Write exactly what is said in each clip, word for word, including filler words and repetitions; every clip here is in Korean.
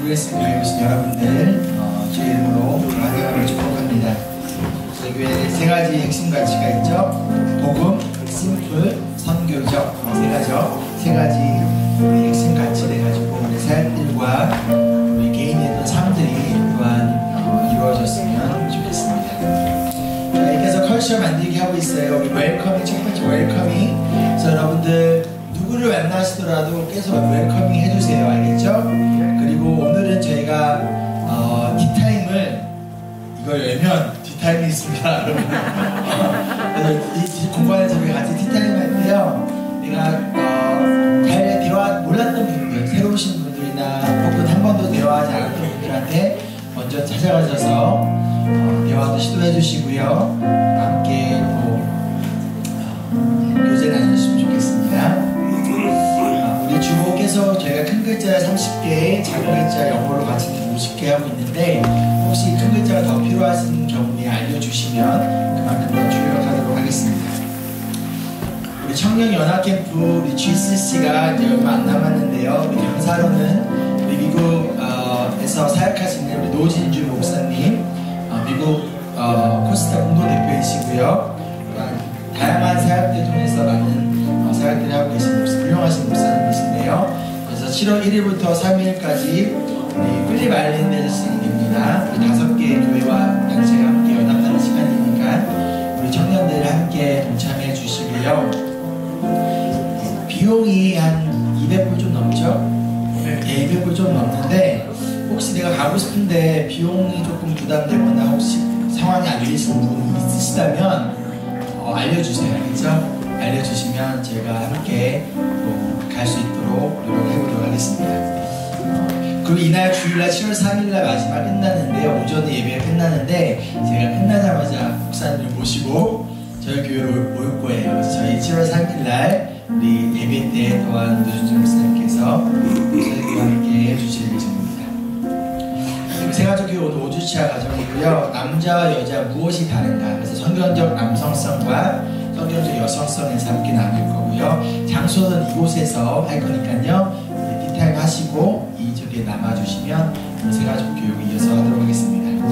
이브에스 교회 오신 여러분들 어, 주의 이름으로 환영을 축복합니다. 저희 교회에 세 가지 핵심 가치가 있죠. 복음, 심플, 선교적 세 가지죠. 세 가지 핵심 가치를 가지고 우리 사역들과 우리 개인의 삶들이 또한 어, 이루어졌으면 좋겠습니다. 이렇게 해서 컬처 만들기 하고 있어요. 우리 웰커밍, 첫 번째 웰커밍. 그래서 여러분들 누구를 만나시더라도 계속 웰커밍 해주세요. 알겠죠? 그리고 오늘은 저희가 어, 티타임을 이걸 열면 티타임이 있습니다. 여러분. 그래서 이 공간에서 우리 같이 티타임 할 때요. 내가 어, 잘 대화 몰랐던 분들, 새로 오신 분들이나 혹은 한 번도 대화하지 않았던 분들한테 먼저 찾아가셔서 어, 대화도 시도해 주시고요. 함께 또 어, 교제 나누셨으면 좋겠습니다. 우리 주목께서 저희가 큰 글자 삼십 개, 작은 글자 영어로 같이 오십 개 하고 있는데 혹시 큰 글자가 더 필요하신 경우에 알려주시면 그만큼 더 출력하도록 하겠습니다. 우리 청년 연합 캠프 우리 지씨씨가 이제 얼마 안 남았는데요. 우리 강사로는 우리 미국에서 사역하시는 우리 노진주 목사님, 어, 미국 어, 코스타 공동 대표이시고요. 다양한 사역들 통해서 많은 어, 사역들을 하고 계신 목사, 훌륭하신 목사님이신데요. 그래서 칠월 일일부터 삼일까지 우리 필립 아일랜드에서 진행됩니다. 우리 다섯 개 교회와 단체가 함께 연합하는 시간이니까 우리 청년들 함께 동참해 주시고요. 비용이 한 이백 불 좀 넘죠? 네, 이백 불 좀 넘는데 혹시 내가 가고 싶은데 비용이 조금 부담되거나 혹시 상황이 안 되시는 분이 있으시다면 어, 알려주세요. 알겠죠? 알려주시면 제가 함께 갈 수 있도록 노력해보도록 하겠습니다. 어, 그리고 이날 주일날 칠월 삼일날 마지막 끝나는데요. 오전에 예배가 끝나는데 제가 끝나자마자 목사님을 모시고 저희 교회로 올 거예요. 그래서 저희 칠월 삼일날 우리 예배 때 또한 노준준 목사님께서 저희와 함께 해주실 예정입니다. 세가족교회 오늘 오 주차 과정이고요. 남자와 여자 무엇이 다른가? 그래서 성경적 남성성과 성경적 여성성에서 함께 나눌 거고요. 장소는 이곳에서 할 거니까요. 티타임 하시고 이쪽에 남아주시면 세가족교회 이어서 하도록 하겠습니다.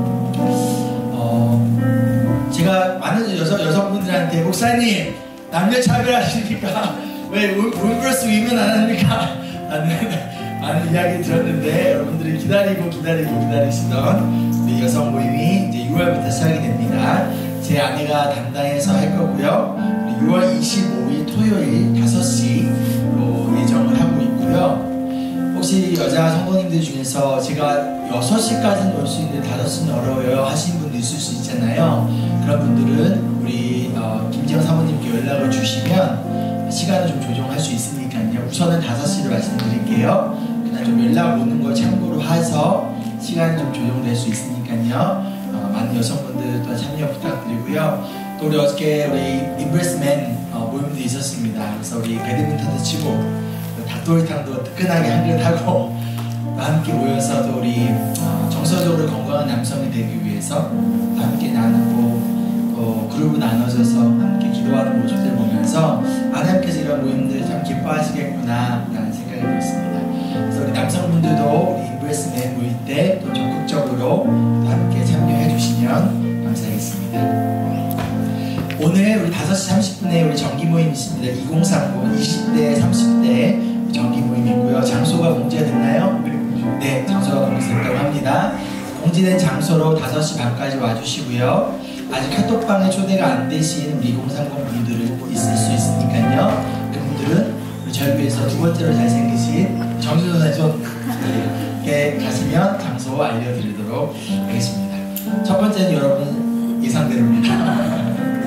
어, 제가 많은 여성, 여성분들한테 목사님 남녀 차별하시니까 왜 올브러스 위면 안 합니까? 라는 많은 이야기 들었는데 여러분들이 기다리고 기다리고 기다리시던 우리 여성 모임이 이제 유월부터 시작이 됩니다. 제 아내가 담당해서 할 거고요. 유월 이십오일 토요일 다섯 시로 예정을 하고 있고요. 혹시 여자 성도님들 중에서 제가 여섯 시까지는 올 수 있는데 다섯 시는 어려워요 하시는 분도 있을 수 있잖아요. 그런 분들은 우리 어, 김지영 사모님께 연락을 주시면 시간을 좀 조정할 수 있으니까요. 우선은 다섯 시를 말씀드릴게요. 그냥 좀 연락 오는 걸 참고로 해서 시간이 좀 조정될 수 있으니까요. 어, 많은 여성분들 또 참여 부탁드리고요. 또 우리 어저께 우리 임브레스맨 어, 모임도 있었습니다. 그래서 우리 배드민턴도 치고 닭도리탕도 뜨끈하게 한 그릇 하고 함께 모여서 또 우리 어, 정서적으로 건강한 남성이 되기 위해서 함께 나누고 또 그룹을 나눠져서 함께 기도하는 모습들 보면서 하나님께서 이런 모임들 참 기뻐하시겠구나 라는 생각이 들었습니다. 그래서 우리 남성분들도 우리 임브레스맨 모일 때 또 적극적으로 또 함께 참여해 주시면 감사하겠습니다. 오늘 우리 다섯 시 삼십 분에 우리 정기 모임 있습니다. 이공삼공 이십 대 삼십 대 정기 모임이고요. 장소가 공지됐나요? 네, 장소가 공지됐다고 합니다. 공지된 장소로 다섯 시 반까지 와주시고요. 아직 카톡방에 초대가 안 되신 우리 이공삼공 분들은 있을 수 있으니까요. 그분들은 우리 저희 교회에서 두 번째로 잘생기신 정준호 선생님께 가시면 장소 알려드리도록 하겠습니다. 첫 번째는 여러분 예상대로입니다.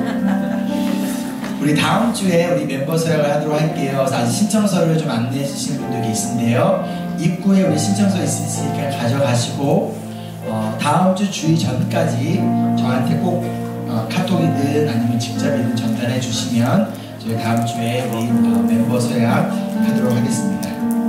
우리 다음 주에 우리 멤버 서약을 하도록 할게요. 아직 신청서를 좀 안내해 주신 분들이 있는데요. 입구에 우리 신청서 있으니까 가져가시고 어, 다음 주 주의 전까지 저한테 꼭 어, 카톡이든 아니면 직접이든 전달해 주시면 저희 다음 주에 우리 어, 멤버 서약 하도록 하겠습니다.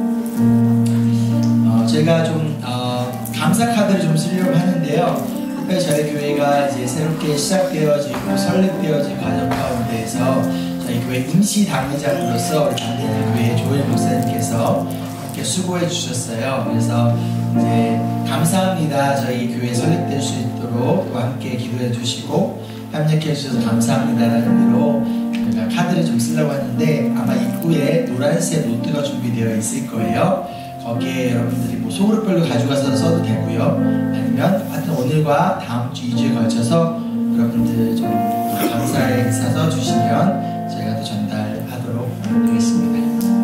어, 제가 좀 어, 감사 카드를 좀 쓰려고 하는데요. 특별히 저희 교회가 이제 새롭게 시작되어지고 설립되어진 과정 가운데에서 저희 교회 임시 당회장으로서 우리 당대교회 조엘 목사님께서 함께 수고해 주셨어요. 그래서 이제 감사합니다. 저희 교회 설립될 수 있도록 또 함께 기도해 주시고 협력해 주셔서 감사합니다라는 의미로 저희가 카드를 좀 쓰려고 하는데 아마 입구에 노란색 노트가 준비되어 있을 거예요. 거기에 여러분들이 뭐 소그룹별로 가져가서 써도 되고요. 아니면 하여튼 오늘과 다음 주 이 주에 걸쳐서 여러분들 좀 감사의 인사 써주시면 저희가 또 전달하도록 하겠습니다.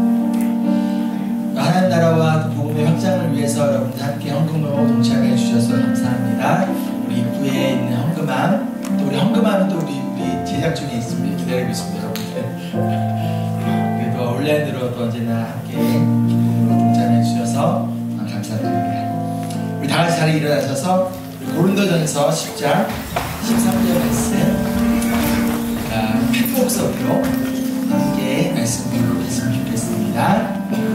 하나님 나라와 복음의 확장을 위해서 여러분들 함께 헌금으로 동참해 주셔서 감사합니다. 우리 입구에 있는 헌금함, 또 우리 헌금함은 또 우리, 우리 제작 중에 있습니다. 기다리고 있습니다, 여러분들. 그래도 온라인으로 또 언제나 함께 기쁨으로 동참해 주셔서 감사드립니다. 우리 다 같이 자리에 일어나셔서 고린도전서 십 장 십삼 절 말씀 큰 목소리로 함께 말씀을 했으면 좋겠습니다.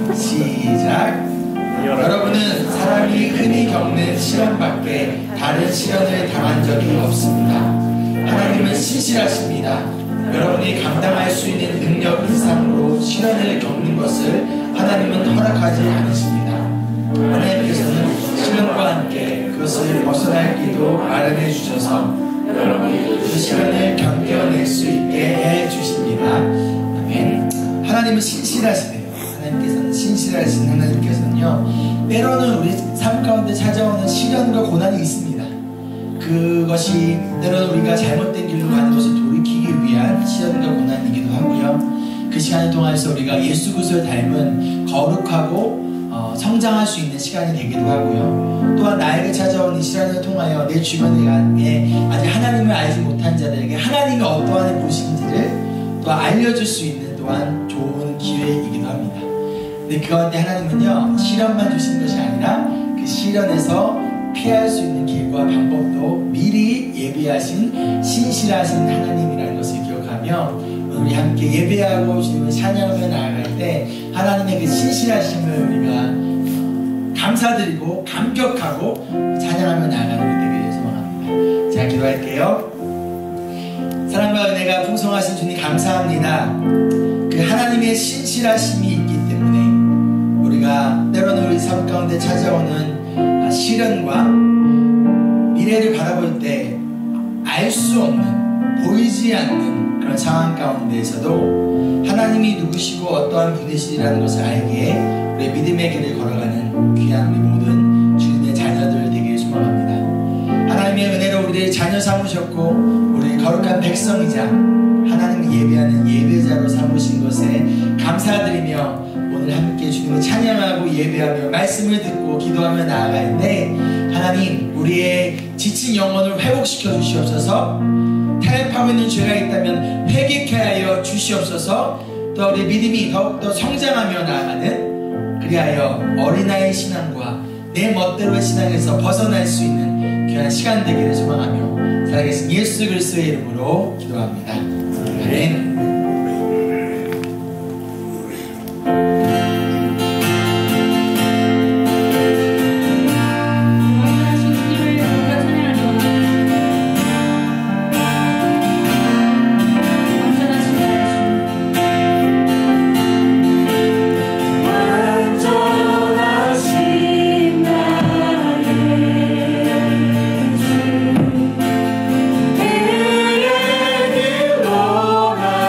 시작. 여러분은 사람이 흔히 겪는 시련밖에 다른 시련을 당한 적이 없습니다. 하나님은 신실하십니다. 여러분이 감당할 수 있는 능력 이상으로 시련을 겪는 것을 하나님은 허락하지 않으십니다. 하나님께서는 시련과 함께 그것을 벗어날 길도 마련해 주셔서 여러분이 그 시련을 견뎌낼 수 있게 해 주십니다. 아멘. 하나님은 신실하시네요. 하나님께서는 신실하신 하나님께서는요, 때로는 우리 삶 가운데 찾아오는 시련과 고난이 있습니다. 그것이 때로는 우리가 잘못된 길로 가는 것을 돌이키기 위한 시련과 고난이기도 하고요. 그 시간을 통해서 우리가 예수 그리스도를 닮은 거룩하고 어, 성장할 수 있는 시간이 되기도 하고요. 또한 나에게 찾아오는 시련을 통하여 내 주변에 아직 하나님을 알지 못한 자들에게 하나님이 어떠한 분이신지를 또 알려줄 수 있는 또한 좋은 기회이기도 합니다. 근데 그 가운데 하나님은요, 시련만 주신 것이 아니라 그 시련에서 피할 수 있는 길과 방법도 미리 예비하신 신실하신 하나님이라는 것을 기억하며 우리 함께 예배하고 주님을 찬양하며 나아갈 때 하나님의 그 신실하심을 우리가 감사드리고 감격하고 찬양하며 나아가는 우리 되기를 소망합니다. 제가 기도할게요. 사랑과 은혜가 풍성하신 주님 감사합니다. 그 하나님의 신실하심이 있기 때문에 우리가 때로는 우리 삶 가운데 찾아오는 시련과 미래를 바라볼 때 알 수 없는, 보이지 않는 그런 상황 가운데에서도 하나님이 누구시고 어떠한 분이시라는 것을 알기에 우리 믿음의 길을 걸어가는 귀한 우리 모든 주님의 자녀들 되기를 소망합니다. 하나님의 은혜로 우리를 자녀 삼으셨고 우리 거룩한 백성이자 하나님이 예배하는 예배자로 삼으신 것에 감사드리며 오늘 함께 주님을 찬양하고 예배하며 말씀을 듣고 기도하며 나아갈 때 하나님 우리의 지친 영혼을 회복시켜 주시옵소서. 타협하고 있는 죄가 있다면 회개케 하여 주시옵소서. 또 우리 믿음이 더욱더 성장하며 나아가는 그리하여 어린아이의 신앙과 내 멋대로의 신앙에서 벗어날 수 있는 귀한 시간 되기를 소망하며 살아계신 예수 그리스도의 이름으로 기도합니다. 아멘. 내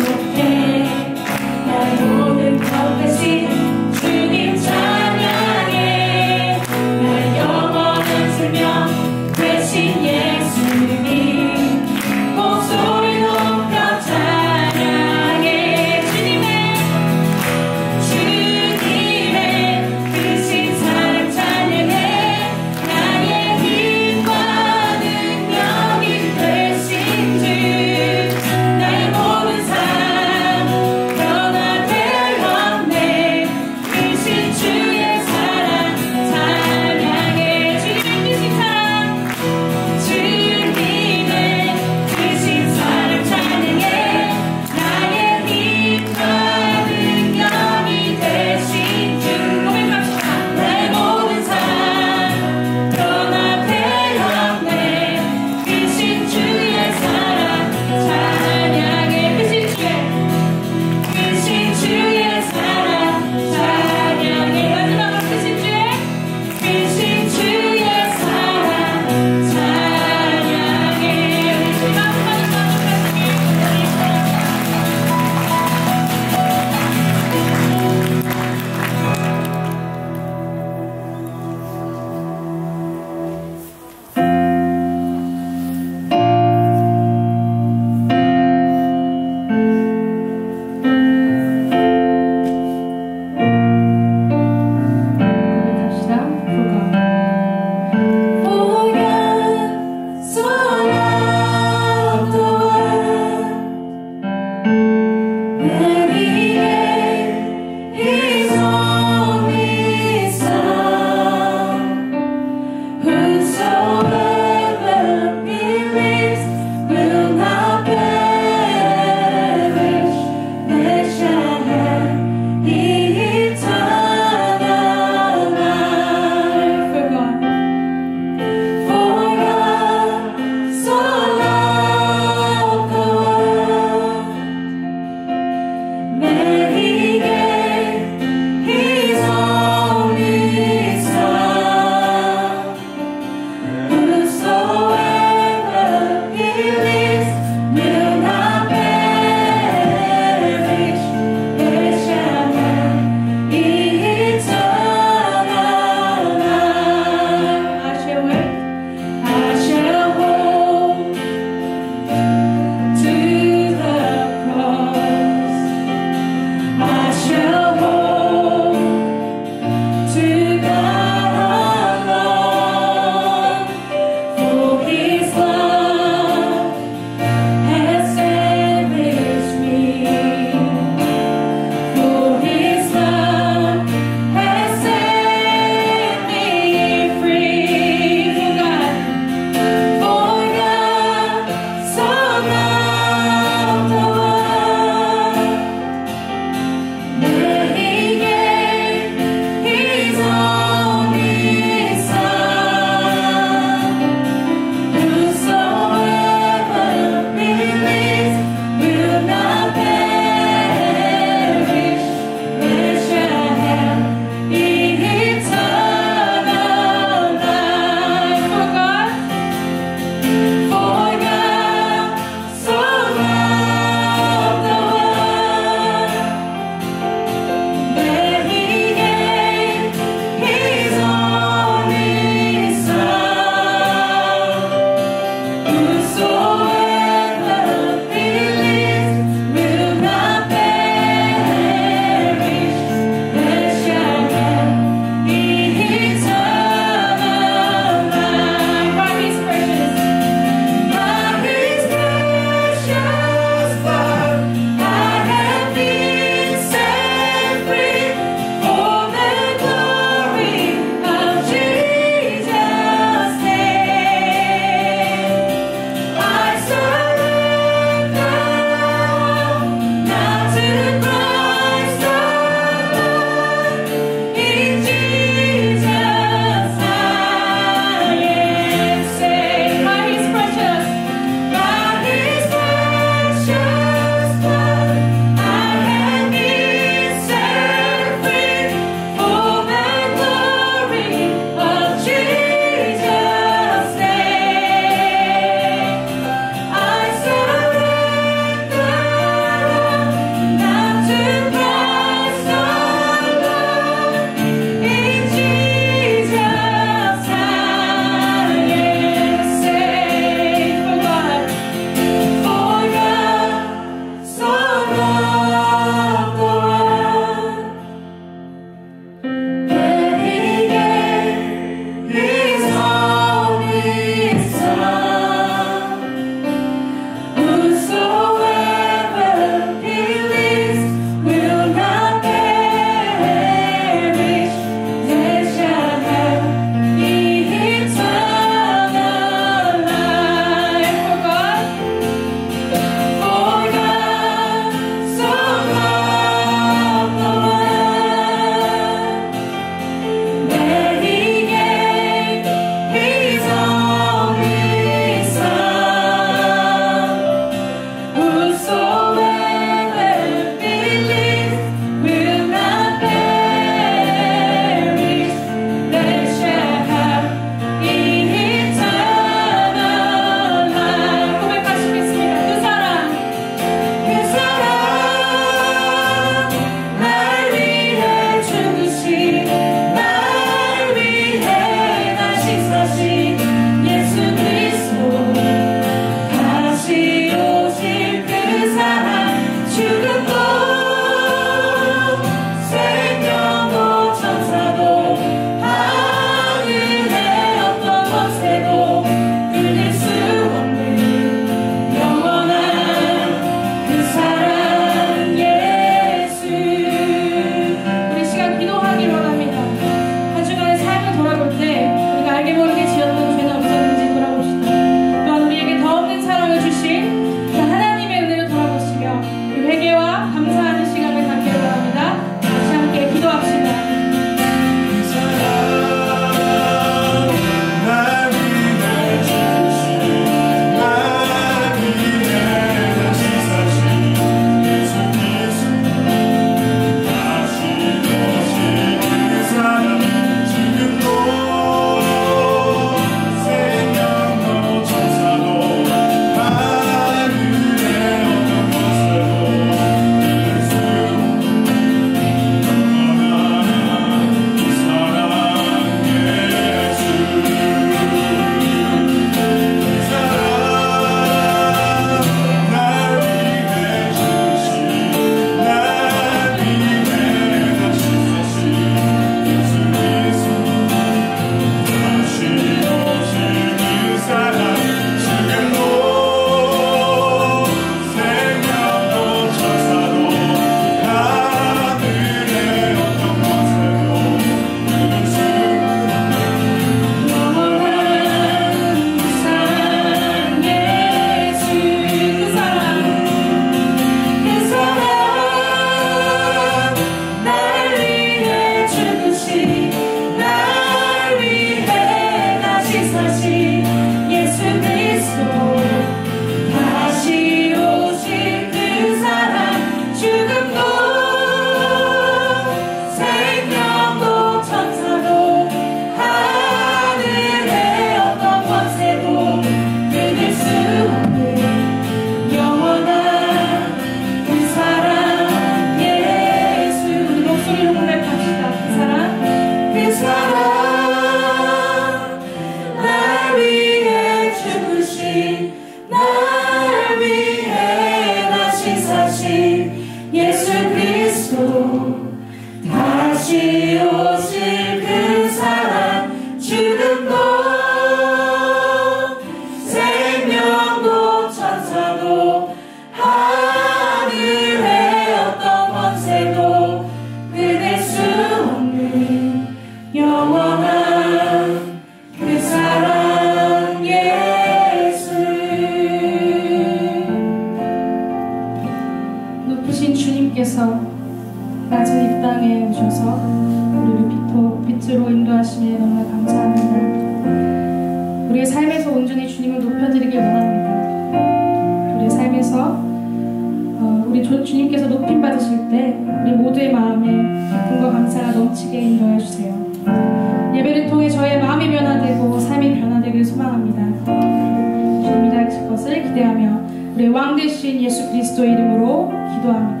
온전히 주님을 높여드리길 원합니다. 우리의 삶에서 어, 우리 주, 주님께서 높임 받으실 때 우리 모두의 마음에 기쁨과 감사가 넘치게 인도해 주세요. 예배를 통해 저의 마음이 변화되고 삶이 변화되길 소망합니다. 주님이 다 하실 것을 기대하며 우리의 왕 되신 예수 그리스도의 이름으로 기도합니다.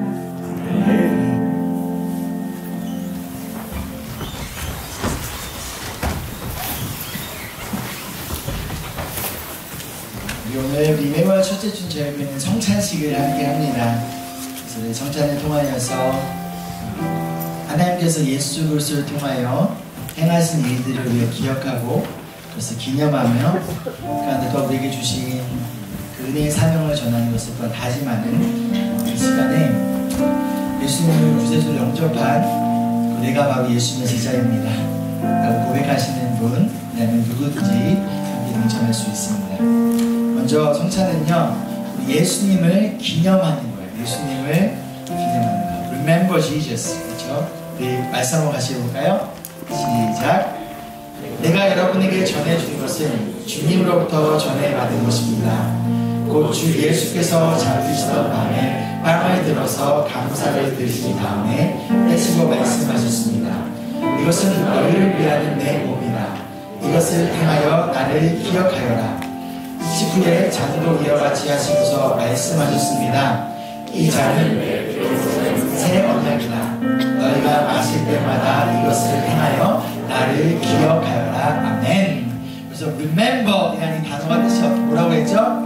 오늘 리메모의 첫째 주 저녁에는 성찬식을 함께 합니다. 그래서 성찬을 통하여서 하나님께서 예수 그리스도를 통하여 행하신 일들을 우리가 기억하고 그래서 기념하며 그러니까 또 우리에게 주신 그 은혜의 사명을 전하는 것을 또한 다짐하는 이 시간에 예수님을 구세주로 영접한 그 내가 바로 예수님의 제자입니다 라고 고백하시는 분 아니면 누구든지 함께 동참할 수 있습니다. 먼저 성찬은요 우리 예수님을 기념하는 거예요. 예수님을 기념하는 거. Remember Jesus. 그렇죠? 우리 말씀 한번 같이 해볼까요? 시작. 내가 여러분에게 전해준 것은 주님으로부터 전해받은 것입니다. 곧 주 예수께서 잠드시던 밤에 빵을 들어서 감사를 드리신 다음에 떼시고 말씀하셨습니다. 이것은 너희를 위하는 내 몸이다. 이것을 행하여 나를 기억하여라. 식후에 잔도 이와 같이 하시면서 말씀하셨습니다. 이 잔은 새 언약이다. 너희가 마실 때마다 이것을 행하여 나를 기억하여라. 아멘. 그래서 remember 이라는 단어가 뜻이 뭐라고 했죠?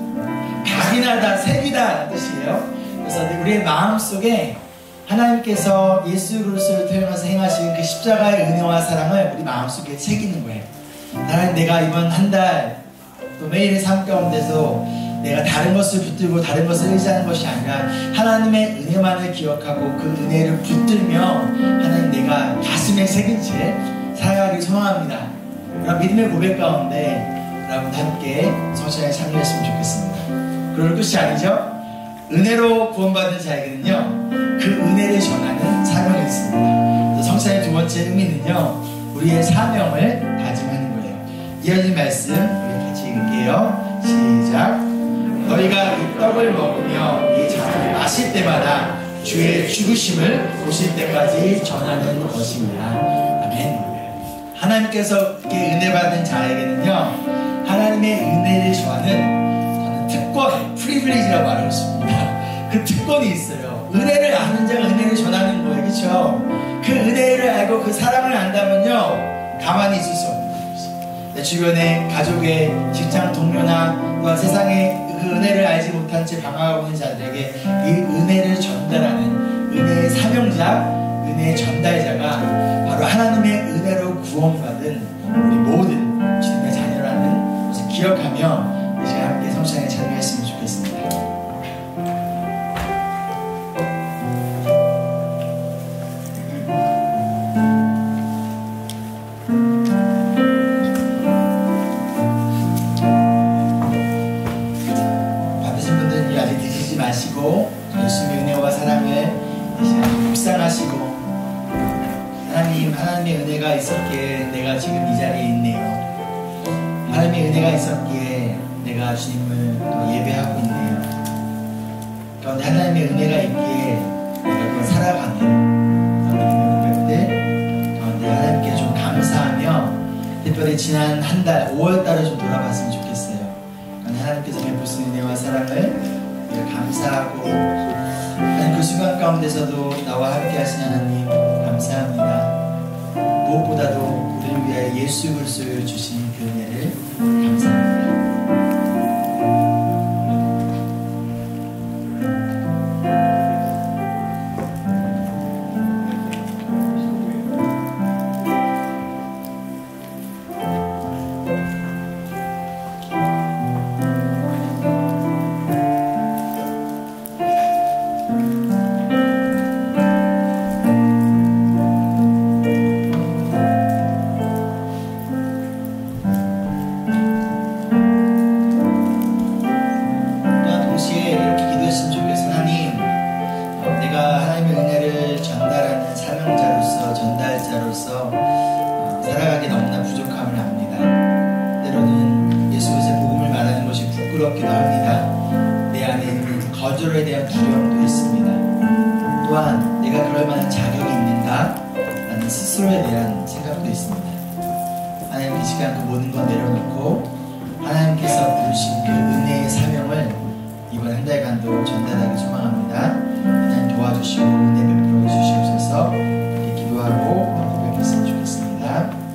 각인하다, 새기다 뜻이에요. 그래서 우리의 마음속에 하나님께서 예수 그리스도를 통해서 행하신 그 십자가의 은혜와 사랑을 우리 마음속에 새기는 거예요. 나는 내가 이번 한 달 또 매일의 삶 가운데서 내가 다른 것을 붙들고 다른 것을 의지하는 것이 아니라 하나님의 은혜만을 기억하고 그 은혜를 붙들며 하나님 내가 가슴에 새긴 채 살아가길 소망합니다. 그럼 믿음의 고백 가운데 여러분 함께 성찬에 참여했으면 좋겠습니다. 그럴 끝이 아니죠. 은혜로 구원받은 자에게는요 그 은혜를 전하는 사명이 있습니다. 성찬의 두 번째 의미는요 우리의 사명을 다짐하는 거예요. 이어진 말씀 우리 같이 읽을게요. 시작. 너희가 이 떡을 먹으며 이 잔을 마실 때마다 주의 죽으심을 보실 때까지 전하는 것입니다. 아멘. 하나님께서 은혜 받은 자에게는요 하나님의 은혜를 전하는 특권, 프리빌리지라고 말하고 싶습니다. 그 특권이 있어요. 은혜를 아는 자가 은혜를 전하는 거예요. 그렇죠? 그 은혜를 알고 그 사랑을 안다면요 가만히 있을 수 없는 거예요. 내 주변에 가족의 직장 동료나 또한 세상의 그 은혜를 알지 못한 채 방황하고 있는 자들에게 이 은혜를 전달하는 은혜의 사명자, 은혜의 전달자가 바로 하나님의 은혜로 구원받은 우리 모든 주님의 자녀라는 것을 기억하며 이제 함께 성찬에 참여했으면 좋겠습니다. 받으신 분들은 아직 드시지 마시고 예수님의 은혜와 사랑을 묵상하시고 하나님, 하나님의 은혜가 있었기에 내가 지금 이 자리에 있네요. 하나님의 은혜가 있었기에 내가 주님을 예배하고 있네요. 그런데 하나님의 은혜가 있기에 내가 또 살아가네요. 그런데 그런데 하나님께 좀 감사하며 특별히 지난 한 달, 오월 달을 좀 돌아봤으면 좋겠어요. 하나님께서 베푸신 은혜와 사랑을 감사하고 하나님 그 순간 가운데서도 나와 함께 하신 하나님 감사합니다. 무엇보다도 우리를 위하여 예수 그리스도를 주신 그 은혜를 감사합니다. 두렵기도 합니다. 내 안에 있는 거절에 대한 두려움도 있습니다. 또한 내가 그럴 만한 자격이 있는가? 라는 스스로에 대한 생각도 있습니다. 하나님 이 시간 그 모든 걸 내려놓고 하나님께서 부르신 그 은혜의 사명을 이번 한 달간도 전달하기 소망합니다. 하나님 도와주시고 은혜 베풀어 주시옵소서. 이렇게 기도하고 고백했으면 좋겠습니다.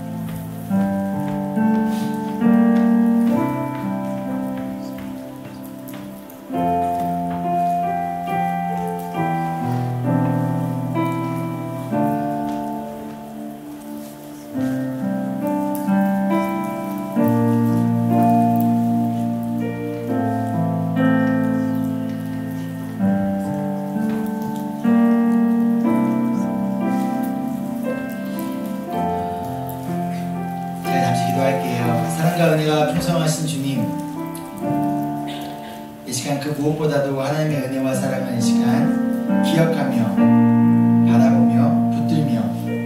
은혜가 풍성하신 주님, 이 시간 그 무엇보다도 하나님의 은혜와 사랑을 이 시간 기억하며 바라보며 붙들며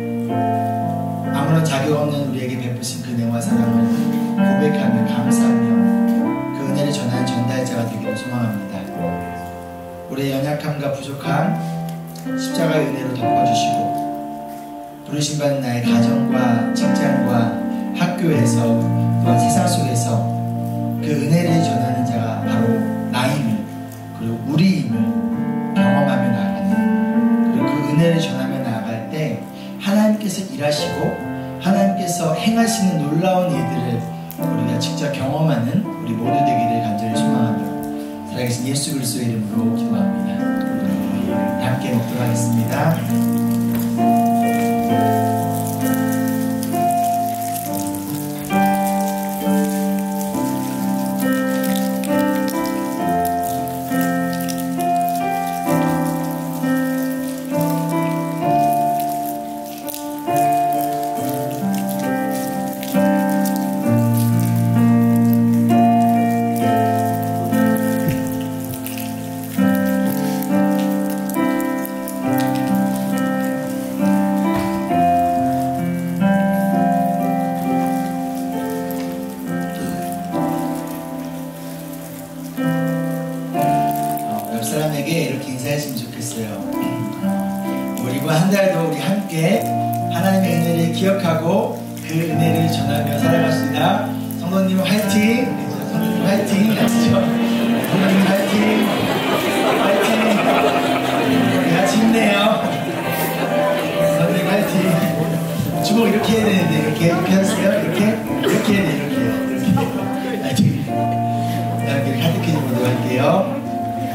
아무런 자격 없는 우리에게 베푸신 그 은혜와 사랑을 고백하며 감사하며 그 은혜를 전하는 전달자가 되기를 소망합니다. 우리의 연약함과 부족함 십자가의 은혜로 덮어주시고 부르심받는 나의 가정과 직장과 학교에서 또한 세상 속에서 그 은혜를 전하는 자가 바로 나임을 그리고 우리임을 경험하며 나아가는, 그리고 그 은혜를 전하며 나아갈 때 하나님께서 일하시고 하나님께서 행하시는 놀라운 일들을 우리가 직접 경험하는 우리 모두 되기를 간절히 소망하며 살아계신 예수 그리스도의 이름으로 기도합니다. 우리 함께 먹도록 하겠습니다. 기억하고 그 은혜를 전하며 살아갑시다. 성도님 화이팅! 성도님 화이팅! 아시죠? 성도님 화이팅! 화이팅! 우리 같이 힘내요. 성도님 화이팅! 주먹 이렇게 해야 되는데 이렇게 이렇게 하세요. 이렇게 이렇게 해야 돼. 이렇게 이렇게 화이팅! 자, 이렇게 카테키즘 보도록 할게요.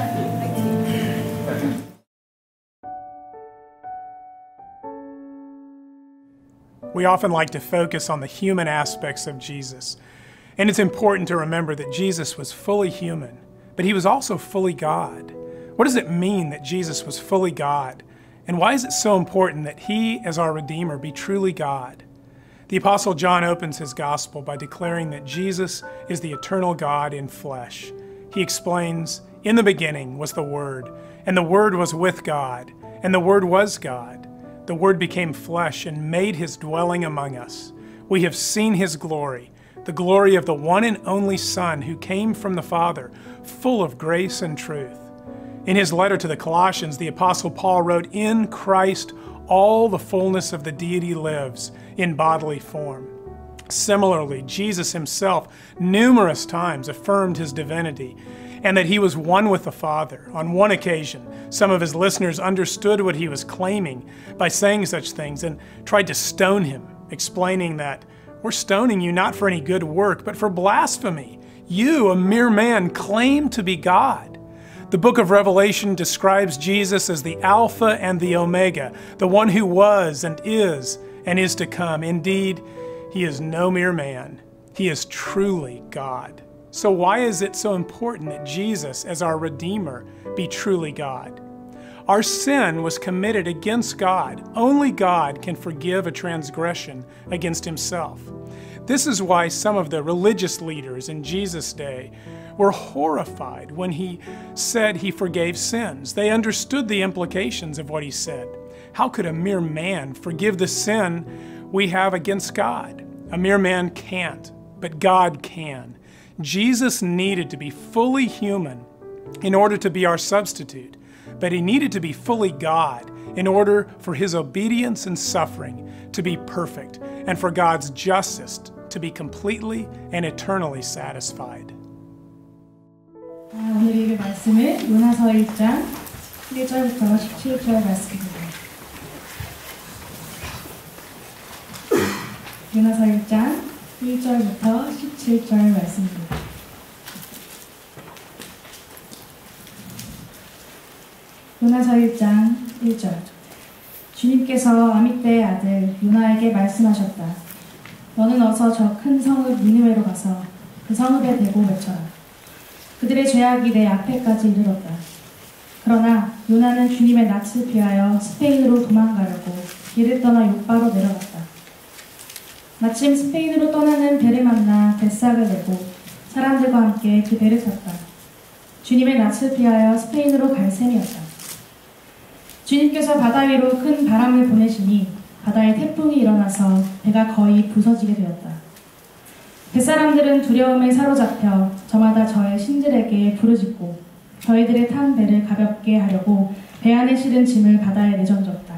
We often like to focus on the human aspects of Jesus. And it's important to remember that Jesus was fully human, but he was also fully God. What does it mean that Jesus was fully God? And why is it so important that he, as our Redeemer, be truly God? The Apostle John opens his gospel by declaring that Jesus is the eternal God in flesh. He explains, "In the beginning was the Word, and the Word was with God, and the Word was God. The Word became flesh and made his dwelling among us. We have seen his glory, the glory of the one and only Son who came from the Father, full of grace and truth." In his letter to the Colossians, the Apostle Paul wrote, "In Christ all the fullness of the deity lives in bodily form." Similarly, Jesus himself numerous times affirmed his divinity and that he was one with the Father. On one occasion, some of his listeners understood what he was claiming by saying such things and tried to stone him, explaining that, "We're stoning you not for any good work, but for blasphemy. You, a mere man, claim to be God." The book of Revelation describes Jesus as the Alpha and the Omega, the one who was and is and is to come. Indeed, he is no mere man. He is truly God. So why is it so important that Jesus, as our Redeemer, be truly God? Our sin was committed against God. Only God can forgive a transgression against himself. This is why some of the religious leaders in Jesus' day were horrified when he said he forgave sins. They understood the implications of what he said. How could a mere man forgive the sin we have against God? A mere man can't, but God can. Jesus needed to be fully human in order to be our substitute, but he needed to be fully God in order for his obedience and suffering to be perfect and for God's justice to be completely and eternally satisfied. 오늘 읽을 말씀은 요나서 일 장 일 절부터 십칠 절 말씀입니다. 요나서 일 장 일 절부터 십칠 절 말씀입니다. 요나서 일 장 일 절. 주님께서 아미떼의 아들 요나에게 말씀하셨다. 너는 어서 저 큰 성읍 니느웨로 가서 그 성읍에 대고 외쳐라. 그들의 죄악이 내 앞에까지 이르렀다. 그러나 요나는 주님의 낯을 피하여 스페인으로 도망가려고 길을 떠나 욥바로 내려갔다. 마침 스페인으로 떠나는 배를 만나 뱃삭을 내고 사람들과 함께 그 배를 탔다. 주님의 낯을 피하여 스페인으로 갈 셈이었다. 주님께서 바다 위로 큰 바람을 보내시니 바다에 태풍이 일어나서 배가 거의 부서지게 되었다. 뱃사람들은 두려움에 사로잡혀 저마다 저의 신들에게 부르짖고 저희들의 탄 배를 가볍게 하려고 배 안에 실은 짐을 바다에 내던졌다.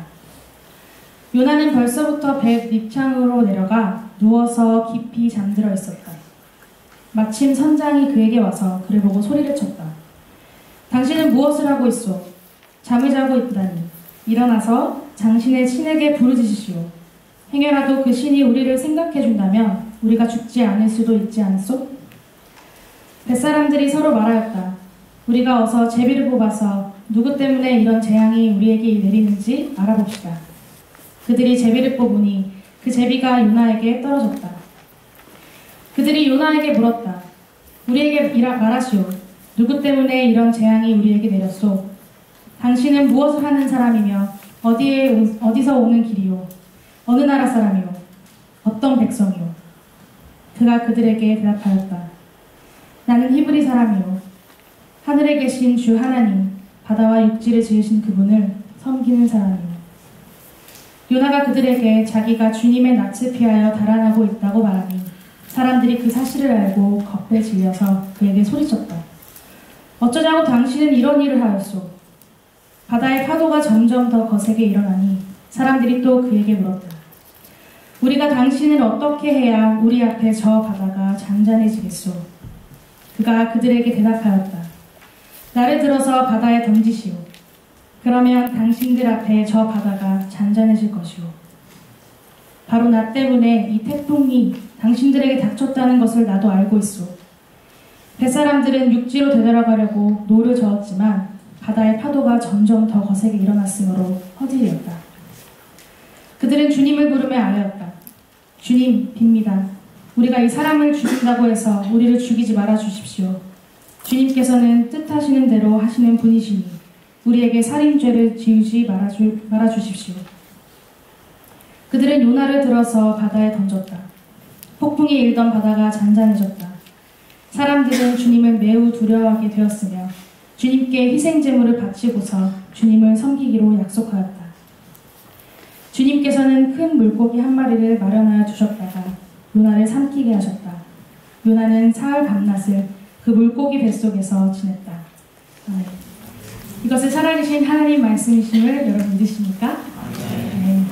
요나는 벌써부터 배 밑창으로 내려가 누워서 깊이 잠들어 있었다. 마침 선장이 그에게 와서 그를 보고 소리를 쳤다. 당신은 무엇을 하고 있소? 잠을 자고 있다니. 일어나서 당신의 신에게 부르짖으시오. 행여라도 그 신이 우리를 생각해준다면 우리가 죽지 않을 수도 있지 않소? 뱃사람들이 서로 말하였다. 우리가 어서 제비를 뽑아서 누구 때문에 이런 재앙이 우리에게 내리는지 알아봅시다. 그들이 제비를 뽑으니 그 제비가 요나에게 떨어졌다. 그들이 요나에게 물었다. 우리에게 말하시오. 누구 때문에 이런 재앙이 우리에게 내렸소? 당신은 무엇을 하는 사람이며 어디에, 어디서 오는 길이요? 어느 나라 사람이요? 어떤 백성이요? 그가 그들에게 대답하였다. 나는 히브리 사람이요. 하늘에 계신 주 하나님, 바다와 육지를 지으신 그분을 섬기는 사람이요. 요나가 그들에게 자기가 주님의 낯을 피하여 달아나고 있다고 말하니 사람들이 그 사실을 알고 겁에 질려서 그에게 소리쳤다. 어쩌자고 당신은 이런 일을 하였소? 바다의 파도가 점점 더 거세게 일어나니 사람들이 또 그에게 물었다. 우리가 당신을 어떻게 해야 우리 앞에 저 바다가 잔잔해지겠소? 그가 그들에게 대답하였다. 나를 들어서 바다에 던지시오. 그러면 당신들 앞에 저 바다가 잔잔해질 것이오. 바로 나 때문에 이 태풍이 당신들에게 닥쳤다는 것을 나도 알고 있소. 뱃사람들은 육지로 되돌아가려고 노를 저었지만 바다의 파도가 점점 더 거세게 일어났으므로 허들이었다. 그들은 주님을 부르며 아뢰었다. 주님, 빕니다. 우리가 이 사람을 죽인다고 해서 우리를 죽이지 말아 주십시오. 주님께서는 뜻하시는 대로 하시는 분이시니 우리에게 살인죄를 지우지 말아주, 말아주십시오. 그들은 요나를 들어서 바다에 던졌다. 폭풍이 일던 바다가 잔잔해졌다. 사람들은 주님을 매우 두려워하게 되었으며 주님께 희생제물을 바치고서 주님을 섬기기로 약속하였다. 주님께서는 큰 물고기 한 마리를 마련하여 두셨다가 요나를 삼키게 하셨다. 요나는 사흘 밤낮을 그 물고기 뱃속에서 지냈다. 아멘. 이것을 살아계신 하나님 말씀이심을 여러분 믿으십니까? 네.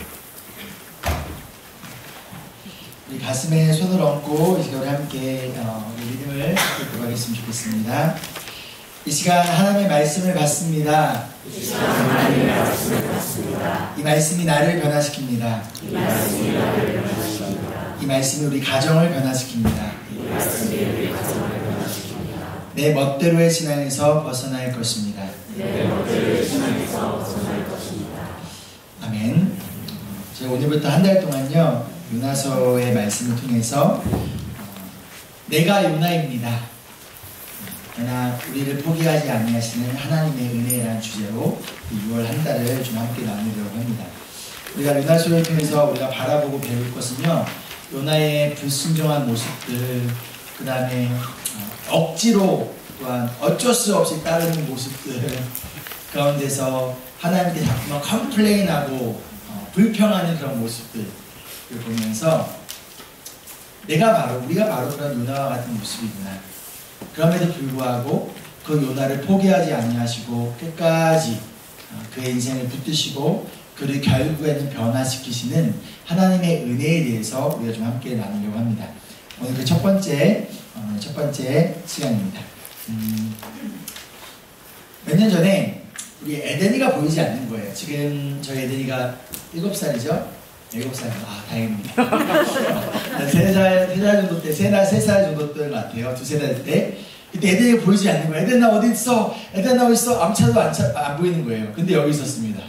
우리 가슴에 손을 얹고 이 시간에 함께 어, 우리 믿음을 고백했으면 좋겠습니다. 이 시간 하나님의 말씀을 받습니다. 이 시간 하나님의 말씀을 받습니다. 이 말씀이 나를 변화시킵니다. 이 말씀이 나를 변화시킵니다. 이 말씀이 우리 가정을 변화시킵니다. 이 말씀이 우리 가정을 변화시킵니다. 내 멋대로의 신앙에서 벗어날 것입니다. 내 멋대로의 신앙에서 벗어날 것입니다. 아멘. 제가 오늘부터 한 달 동안요 요나서의 말씀을 통해서 내가 요나입니다. 그러나 우리를 포기하지 아니하시는 하나님의 은혜라는 주제로 유월 한 달을 좀 함께 나누려고 합니다. 우리가 요나서를 통해서 우리가 바라보고 배울 것은요 요나의 불순종한 모습들, 그 다음에 억지로 또한 어쩔 수 없이 따르는 모습들 가운데서 하나님께 자꾸만 컴플레인하고 어, 불평하는 그런 모습들을 보면서 내가 바로 우리가 바로 그런 요나와 같은 모습이구나. 그럼에도 불구하고 그 요나를 포기하지 아니하시고 끝까지 그의 인생을 붙드시고 그를 결국에는 변화시키시는 하나님의 은혜에 대해서 우리가 좀 함께 나누려고 합니다. 오늘 그 첫 번째 어, 첫 번째 시간입니다. 음, 몇 년 전에 우리 에덴이가 보이지 않는 거예요. 지금 저희 에덴이가 일곱 살이죠? 일곱 살. 아, 다행입니다. 세 살, 세 살 정도 때, 세 살, 세 살 정도 때인 것 같아요. 두세 살 때. 그때 에덴이가 보이지 않는 거예요. 에덴아 어디 있어? 에덴아 어디 있어? 암차도 안, 차, 안 보이는 거예요. 근데 여기 있었습니다.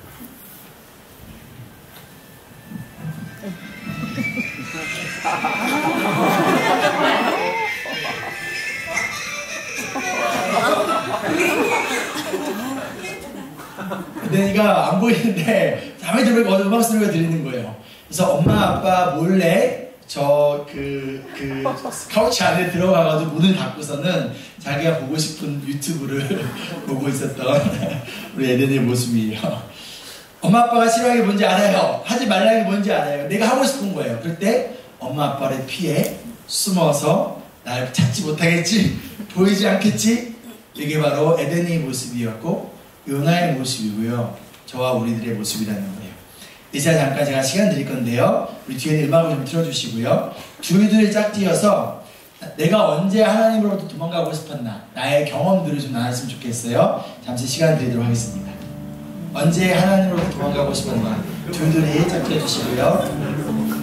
에덴이가 안 보이는데 잠이 들면 어디 음악 소리가 들리는 거예요. 그래서 엄마 아빠 몰래 저 그 그 카우치 안에 들어가가지고 문을 닫고서는 자기가 보고 싶은 유튜브를 보고 있었던 우리 에덴이의 모습이에요. 엄마 아빠가 싫어하는 게 뭔지 알아요. 하지 말라는 게 뭔지 알아요. 내가 하고 싶은 거예요. 그럴 때 엄마 아빠를 피해 숨어서 날 찾지 못하겠지, 보이지 않겠지. 이게 바로 에덴이의 모습이었고 요나의 모습이고요. 저와 우리들의 모습이라는 거예요. 이제 잠깐 제가 시간 드릴 건데요. 우리 뒤에는 음악을 좀 틀어주시고요. 줄들 짝지어서 내가 언제 하나님으로부터 도망가고 싶었나, 나의 경험들을 좀 나눴으면 좋겠어요. 잠시 시간 드리도록 하겠습니다. 언제 하나님으로부터 도망가고 싶었나, 줄들이 짝지어 주시고요.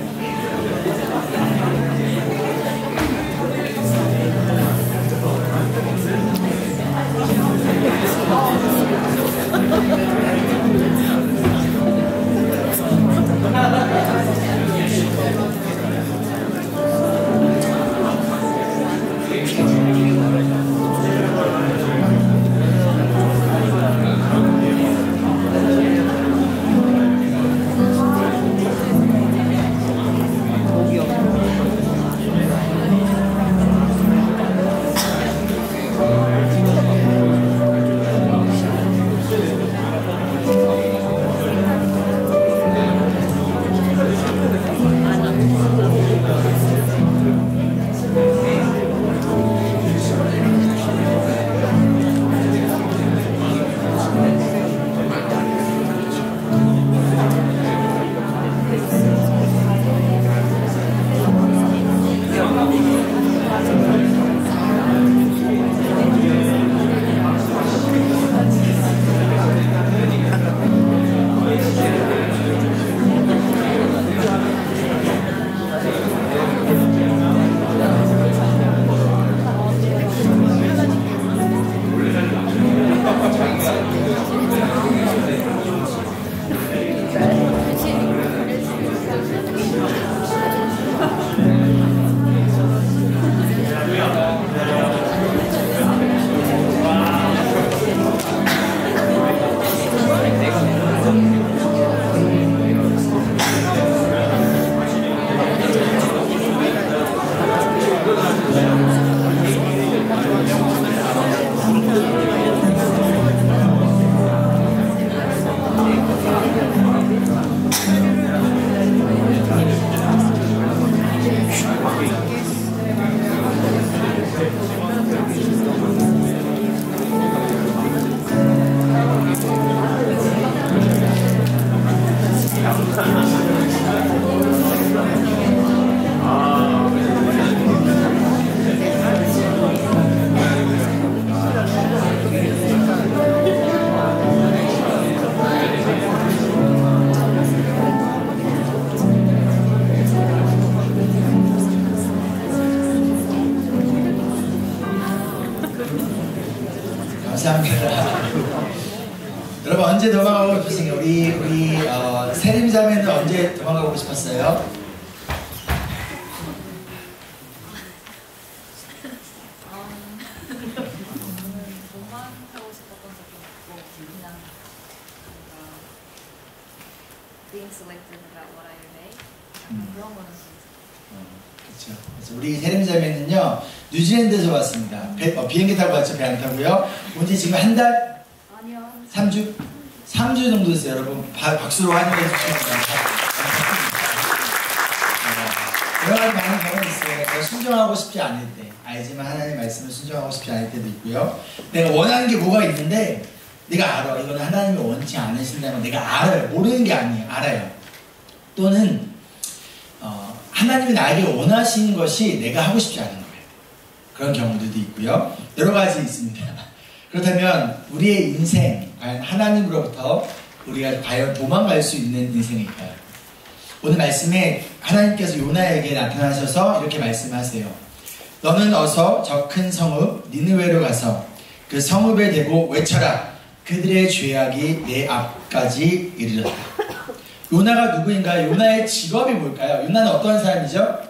여러분 언제 도망가고 싶으세요? 우리 우리 어, 세림자매는 언제 도망가고 싶었어요? 도망가고 싶었던 적이 없고 그냥 being selected about what I obey 그런 거는 그렇죠. 그래서 우리 세림자매는요 뉴질랜드에서 왔습니다. 배, 어, 비행기 타고 왔죠. 배 안 타고요. 온지 지금 한 달? 아니요. 삼 주? 삼 주 정도 됐어요. 여러분 바, 박수로 환영해 주시기 바랍니다. 여러 가지 많은 경험이 내가 순종하고 싶지 않을 때, 알지만 하나님의 말씀을 순종하고 싶지 않을 때도 있고요. 내가 원하는 게 뭐가 있는데 내가 알아. 이거는 하나님이 원치 않으신다는 걸 내가 알아요. 모르는 게 아니에요. 알아요. 또는 어, 하나님이 나에게 원하시는 것이 내가 하고 싶지 않은 거예요. 그런 경우들도 있고요. 여러 가지 있습니다. 그렇다면 우리의 인생, 과연 하나님으로부터 우리가 과연 도망갈 수 있는 인생일까요? 오늘 말씀에 하나님께서 요나에게 나타나셔서 이렇게 말씀하세요. 너는 어서 저 큰 성읍 니느웨로 가서 그 성읍에 대고 외쳐라. 그들의 죄악이 내 앞까지 이르렀다. 요나가 누구인가요? 요나의 직업이 뭘까요? 요나는 어떤 사람이죠?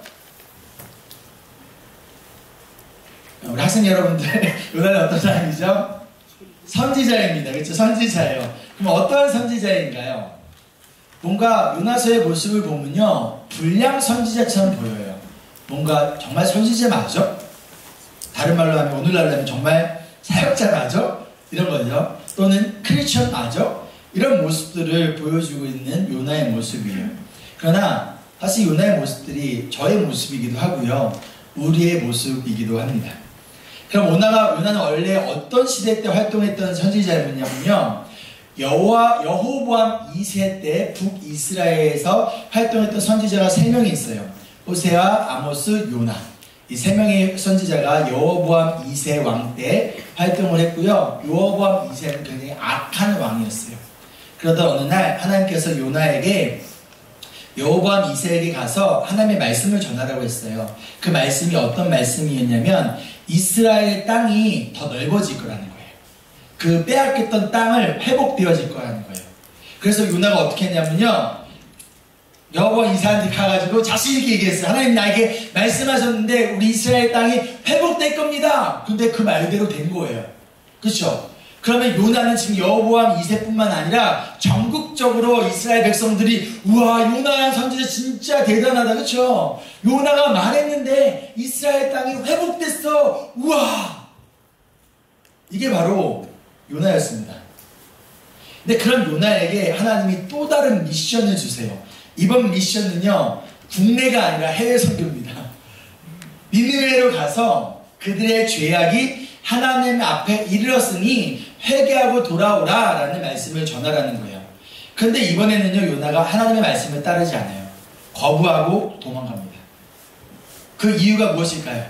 우리 학생 여러분들, 요나는 어떤 사람이죠? 선지자입니다. 그렇죠? 선지자예요. 그럼 어떤 선지자인가요? 뭔가 요나서의 모습을 보면요, 불량 선지자처럼 보여요. 뭔가 정말 선지자 맞죠? 다른 말로 하면, 오늘날로 하면 정말 사역자 맞죠? 이런 거죠. 또는 크리스천 맞죠? 이런 모습들을 보여주고 있는 요나의 모습이에요. 그러나 사실 요나의 모습들이 저의 모습이기도 하고요, 우리의 모습이기도 합니다. 그럼 요나가, 요나는 원래 어떤 시대 때 활동했던 선지자였냐면요, 여호와 여호보암 이 세 때 북이스라엘에서 활동했던 선지자가 세 명이 있어요. 호세아, 아모스, 요나. 이 세 명의 선지자가 여호보암 이 세 왕 때 활동을 했고요. 여호보암 이 세는 굉장히 악한 왕이었어요. 그러다 어느 날 하나님께서 요나에게, 여호보암 이 세에게 가서 하나님의 말씀을 전하라고 했어요. 그 말씀이 어떤 말씀이었냐면 이스라엘 땅이 더 넓어질 거라는 거예요. 그 빼앗겼던 땅을 회복되어질 거라는 거예요. 그래서 요나가 어떻게 했냐면요, 여호보암 이세한테 가가지고 자신있게 얘기했어요. 하나님 나에게 말씀하셨는데 우리 이스라엘 땅이 회복될 겁니다. 근데 그 말대로 된 거예요. 그렇죠? 그러면 요나는 지금 여호보암 이 세뿐만 아니라 전국적으로 이스라엘 백성들이 우와, 요나 선지자 진짜 대단하다. 그렇죠? 요나가 말했는데 이스라엘 땅이 회복됐어. 우와! 이게 바로 요나였습니다. 근데 그런 요나에게 하나님이 또 다른 미션을 주세요. 이번 미션은요, 국내가 아니라 해외 선교입니다. 니느웨로 가서 그들의 죄악이 하나님 앞에 이르렀으니 회개하고 돌아오라 라는 말씀을 전하라는 거예요. 그런데 이번에는요, 요나가 하나님의 말씀을 따르지 않아요. 거부하고 도망갑니다. 그 이유가 무엇일까요?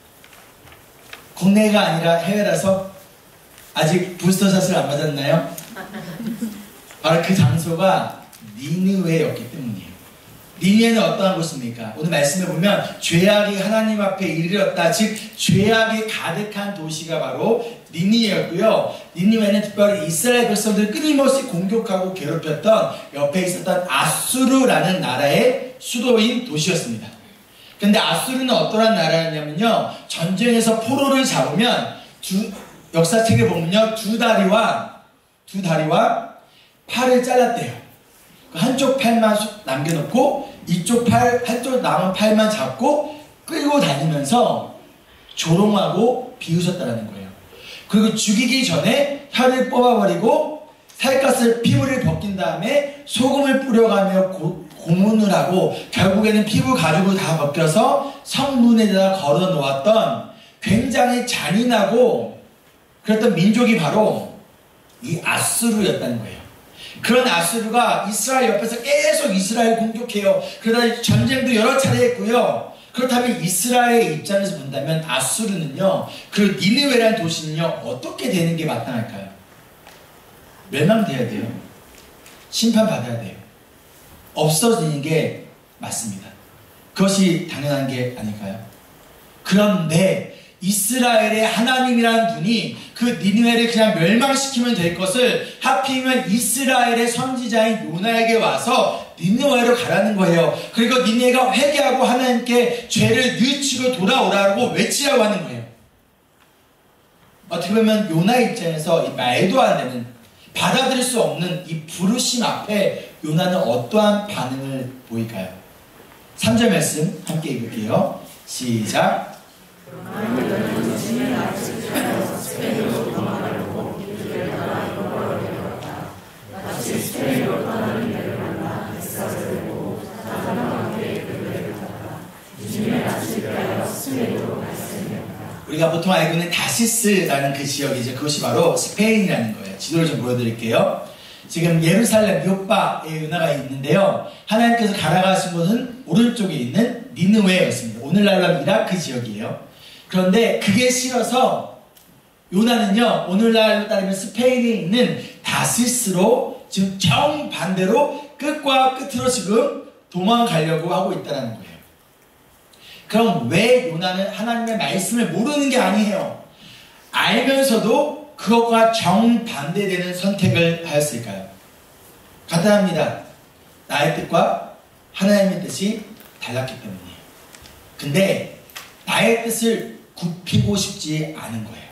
국내가 아니라 해외라서? 아직 부스터샷을 안 맞았나요? 바로 그 장소가 니느웨였기 때문이에요. 니느웨는 어떠한 곳입니까? 오늘 말씀에 보면 죄악이 하나님 앞에 이르렀다, 즉 죄악이 가득한 도시가 바로 니느웨였고요. 니느웨는 특별히 이스라엘 백성들을 끊임없이 공격하고 괴롭혔던 옆에 있었던 아수르라는 나라의 수도인 도시였습니다. 근데 아수르는 어떠한 나라였냐면요, 전쟁에서 포로를 잡으면 두, 역사책에 보면요, 두 다리와 두 다리와 팔을 잘랐대요. 한쪽 팔만 남겨놓고 이쪽 팔, 한쪽 남은 팔만 잡고 끌고 다니면서 조롱하고 비웃었다는 거예요. 그리고 죽이기 전에 혀를 뽑아버리고 살갗을, 피부를 벗긴 다음에 소금을 뿌려가며 고, 고문을 하고 결국에는 피부 가죽을 다 벗겨서 성문에다 걸어 놓았던 굉장히 잔인하고 그랬던 민족이 바로 이 아수르였다는 거예요. 그런 아수르가 이스라엘 옆에서 계속 이스라엘 공격해요. 그러다 전쟁도 여러 차례 했고요. 그렇다면 이스라엘의 입장에서 본다면 아수르는요, 그 니느웨라는 도시는요, 어떻게 되는 게 마땅할까요? 멸망돼야 돼요. 심판받아야 돼요. 없어지는 게 맞습니다. 그것이 당연한 게 아닐까요? 그런데 이스라엘의 하나님이라는 분이 그 니느웨를 그냥 멸망시키면 될 것을 하필이면 이스라엘의 선지자인 요나에게 와서 니느웨로 가라는 거예요. 그리고 니느웨가 회개하고 하나님께 죄를 뉘우치고 돌아오라고 외치라고 하는 거예요. 어떻게 보면 요나의 입장에서 이 말도 안 되는, 받아들일 수 없는 이 부르심 앞에 요나는 어떠한 반응을 보일까요? 삼 절 말씀 함께 읽을게요. 시작. 우리가 보통 알고 있는 다시스라는 그 지역이죠. 그것이 바로 스페인이라는 거예요. 지도를 좀 보여드릴게요. 지금 예루살렘 요바에 은하가 있는데요. 하나님께서 가라가신 곳은 오른쪽에 있는 니느웨였습니다. 오늘날로 이라크 지역이에요. 그런데 그게 싫어서 요나는요, 오늘날로 따르면 스페인에 있는 다시스로 지금 정반대로 끝과 끝으로 지금 도망가려고 하고 있다는 거예요. 그럼 왜 요나는 하나님의 말씀을 모르는 게 아니에요. 알면서도 그것과 정반대되는 선택을 하였을까요? 간단합니다. 나의 뜻과 하나님의 뜻이 달랐기 때문이에요. 근데 나의 뜻을 굽히고 싶지 않은 거예요.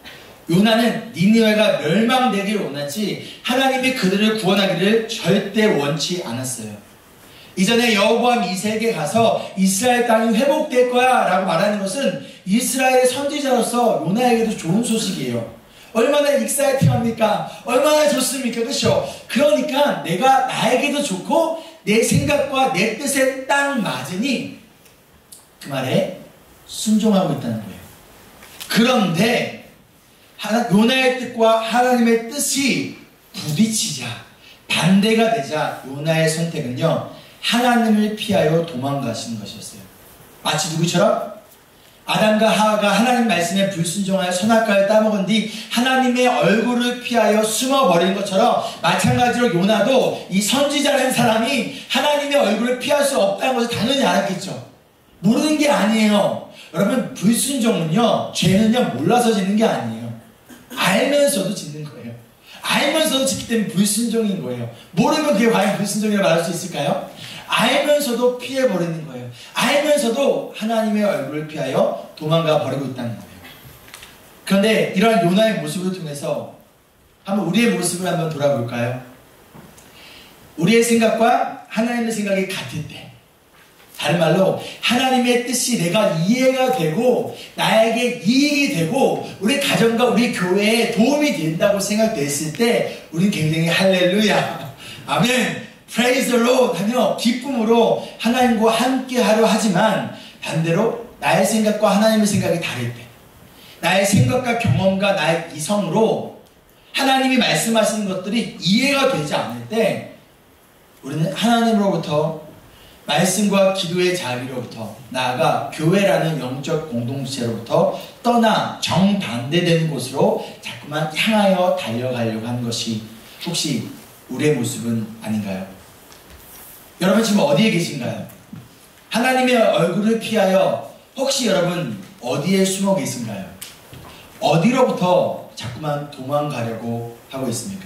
요나는 니느웨가 멸망되기를 원하지 하나님이 그들을 구원하기를 절대 원치 않았어요. 이전에 여호보암 이 세기에 가서 이스라엘 땅이 회복될 거야 라고 말하는 것은 이스라엘의 선지자로서 요나에게도 좋은 소식이에요. 얼마나 익사이팅합니까? 얼마나 좋습니까? 그렇죠? 그러니까 내가 나에게도 좋고 내 생각과 내 뜻에 딱 맞으니 그 말에 순종하고 있다는 거예요. 그런데 요나의 뜻과 하나님의 뜻이 부딪히자, 반대가 되자 요나의 선택은요, 하나님을 피하여 도망가시는 것이었어요. 마치 누구처럼? 아담과 하와가 하나님 말씀에 불순종하여 선악과를 따먹은 뒤 하나님의 얼굴을 피하여 숨어버린 것처럼 마찬가지로 요나도 이 선지자라는 사람이 하나님의 얼굴을 피할 수 없다는 것을 당연히 알았겠죠. 모르는 게 아니에요. 여러분, 불순종은요, 죄는요 몰라서 짓는 게 아니에요. 알면서도 짓는 거예요. 알면서도 짓기 때문에 불순종인 거예요. 모르면 그게 과연 불순종이라고 말할 수 있을까요? 알면서도 피해버리는 거예요. 알면서도 하나님의 얼굴을 피하여 도망가 버리고 있다는 거예요. 그런데 이러한 요나의 모습을 통해서 한번 우리의 모습을 한번 돌아볼까요? 우리의 생각과 하나님의 생각이 같을 때, 다른 말로 하나님의 뜻이 내가 이해가 되고 나에게 이익이 되고 우리 가정과 우리 교회에 도움이 된다고 생각됐을 때 우리는 굉장히 할렐루야, 아멘, Praise the Lord 하며 기쁨으로 하나님과 함께 하려 하지만, 반대로 나의 생각과 하나님의 생각이 다를 때, 나의 생각과 경험과 나의 이성으로 하나님이 말씀하시는 것들이 이해가 되지 않을 때 우리는 하나님으로부터, 말씀과 기도의 자리로부터, 나아가 교회라는 영적 공동체로부터 떠나 정반대되는 곳으로 자꾸만 향하여 달려가려고 하는 것이 혹시 우리의 모습은 아닌가요? 여러분 지금 어디에 계신가요? 하나님의 얼굴을 피하여 혹시 여러분 어디에 숨어 계신가요? 어디로부터 자꾸만 도망가려고 하고 있습니까?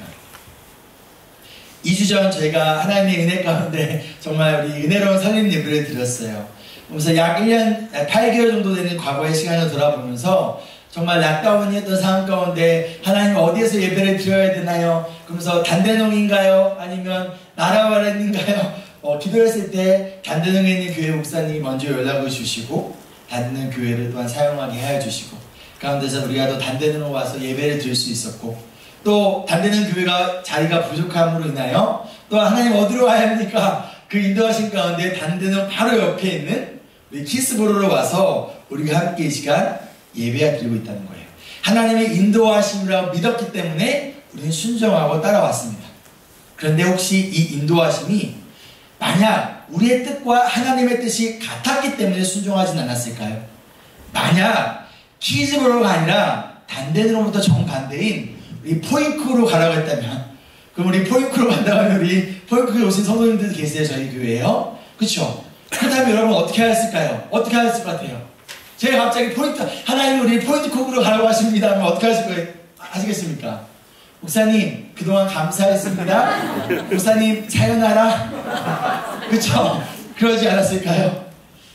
이 주 전 저희가 하나님의 은혜 가운데 정말 우리 은혜로운 설립 예배를 드렸어요. 그래서 약 일 년 팔 개월 정도 되는 과거의 시간을 돌아보면서 정말 락다운이었던 상황 가운데 하나님 어디에서 예배를 드려야 되나요? 그러면서 단대농인가요? 아니면 나라와렌인가요? 어, 기도했을 때 단대농에 있는 교회 목사님이 먼저 연락을 주시고 단대농 교회를 또한 사용하게 해주시고, 가운데서 우리가 또 단대농으로 와서 예배를 드릴 수 있었고, 또 단대농 교회가 자리가 부족함으로 인하여 또 하나님 어디로 와야 합니까? 그 인도하신 가운데 단대농 바로 옆에 있는 우리 키스보로로 와서 우리가 함께 이 시간 예배가 드리고 있다는 거예요. 하나님의 인도하심이라고 믿었기 때문에 우리는 순종하고 따라왔습니다. 그런데 혹시 이 인도하심이 만약 우리의 뜻과 하나님의 뜻이 같았기 때문에 순종하진 않았을까요? 만약 키즈보로가 아니라 단대농으로부터 정반대인 우리 포인크로 가라고 했다면, 그럼 우리 포인크로 간다고 하면 우리 포인크에 오신 성도님들 계세요. 저희 교회에요. 그렇죠? 그렇다면 여러분 어떻게 하였을까요? 어떻게 하였을 것 같아요? 제가 갑자기 포인트, 하나님 우리 포인트콕으로 가라고 하십니다 하면 어떻게 하실 거예요? 아시겠습니까? 목사님 그동안 감사했습니다. 목사님 사연하라. 그렇죠? 그러지 않았을까요?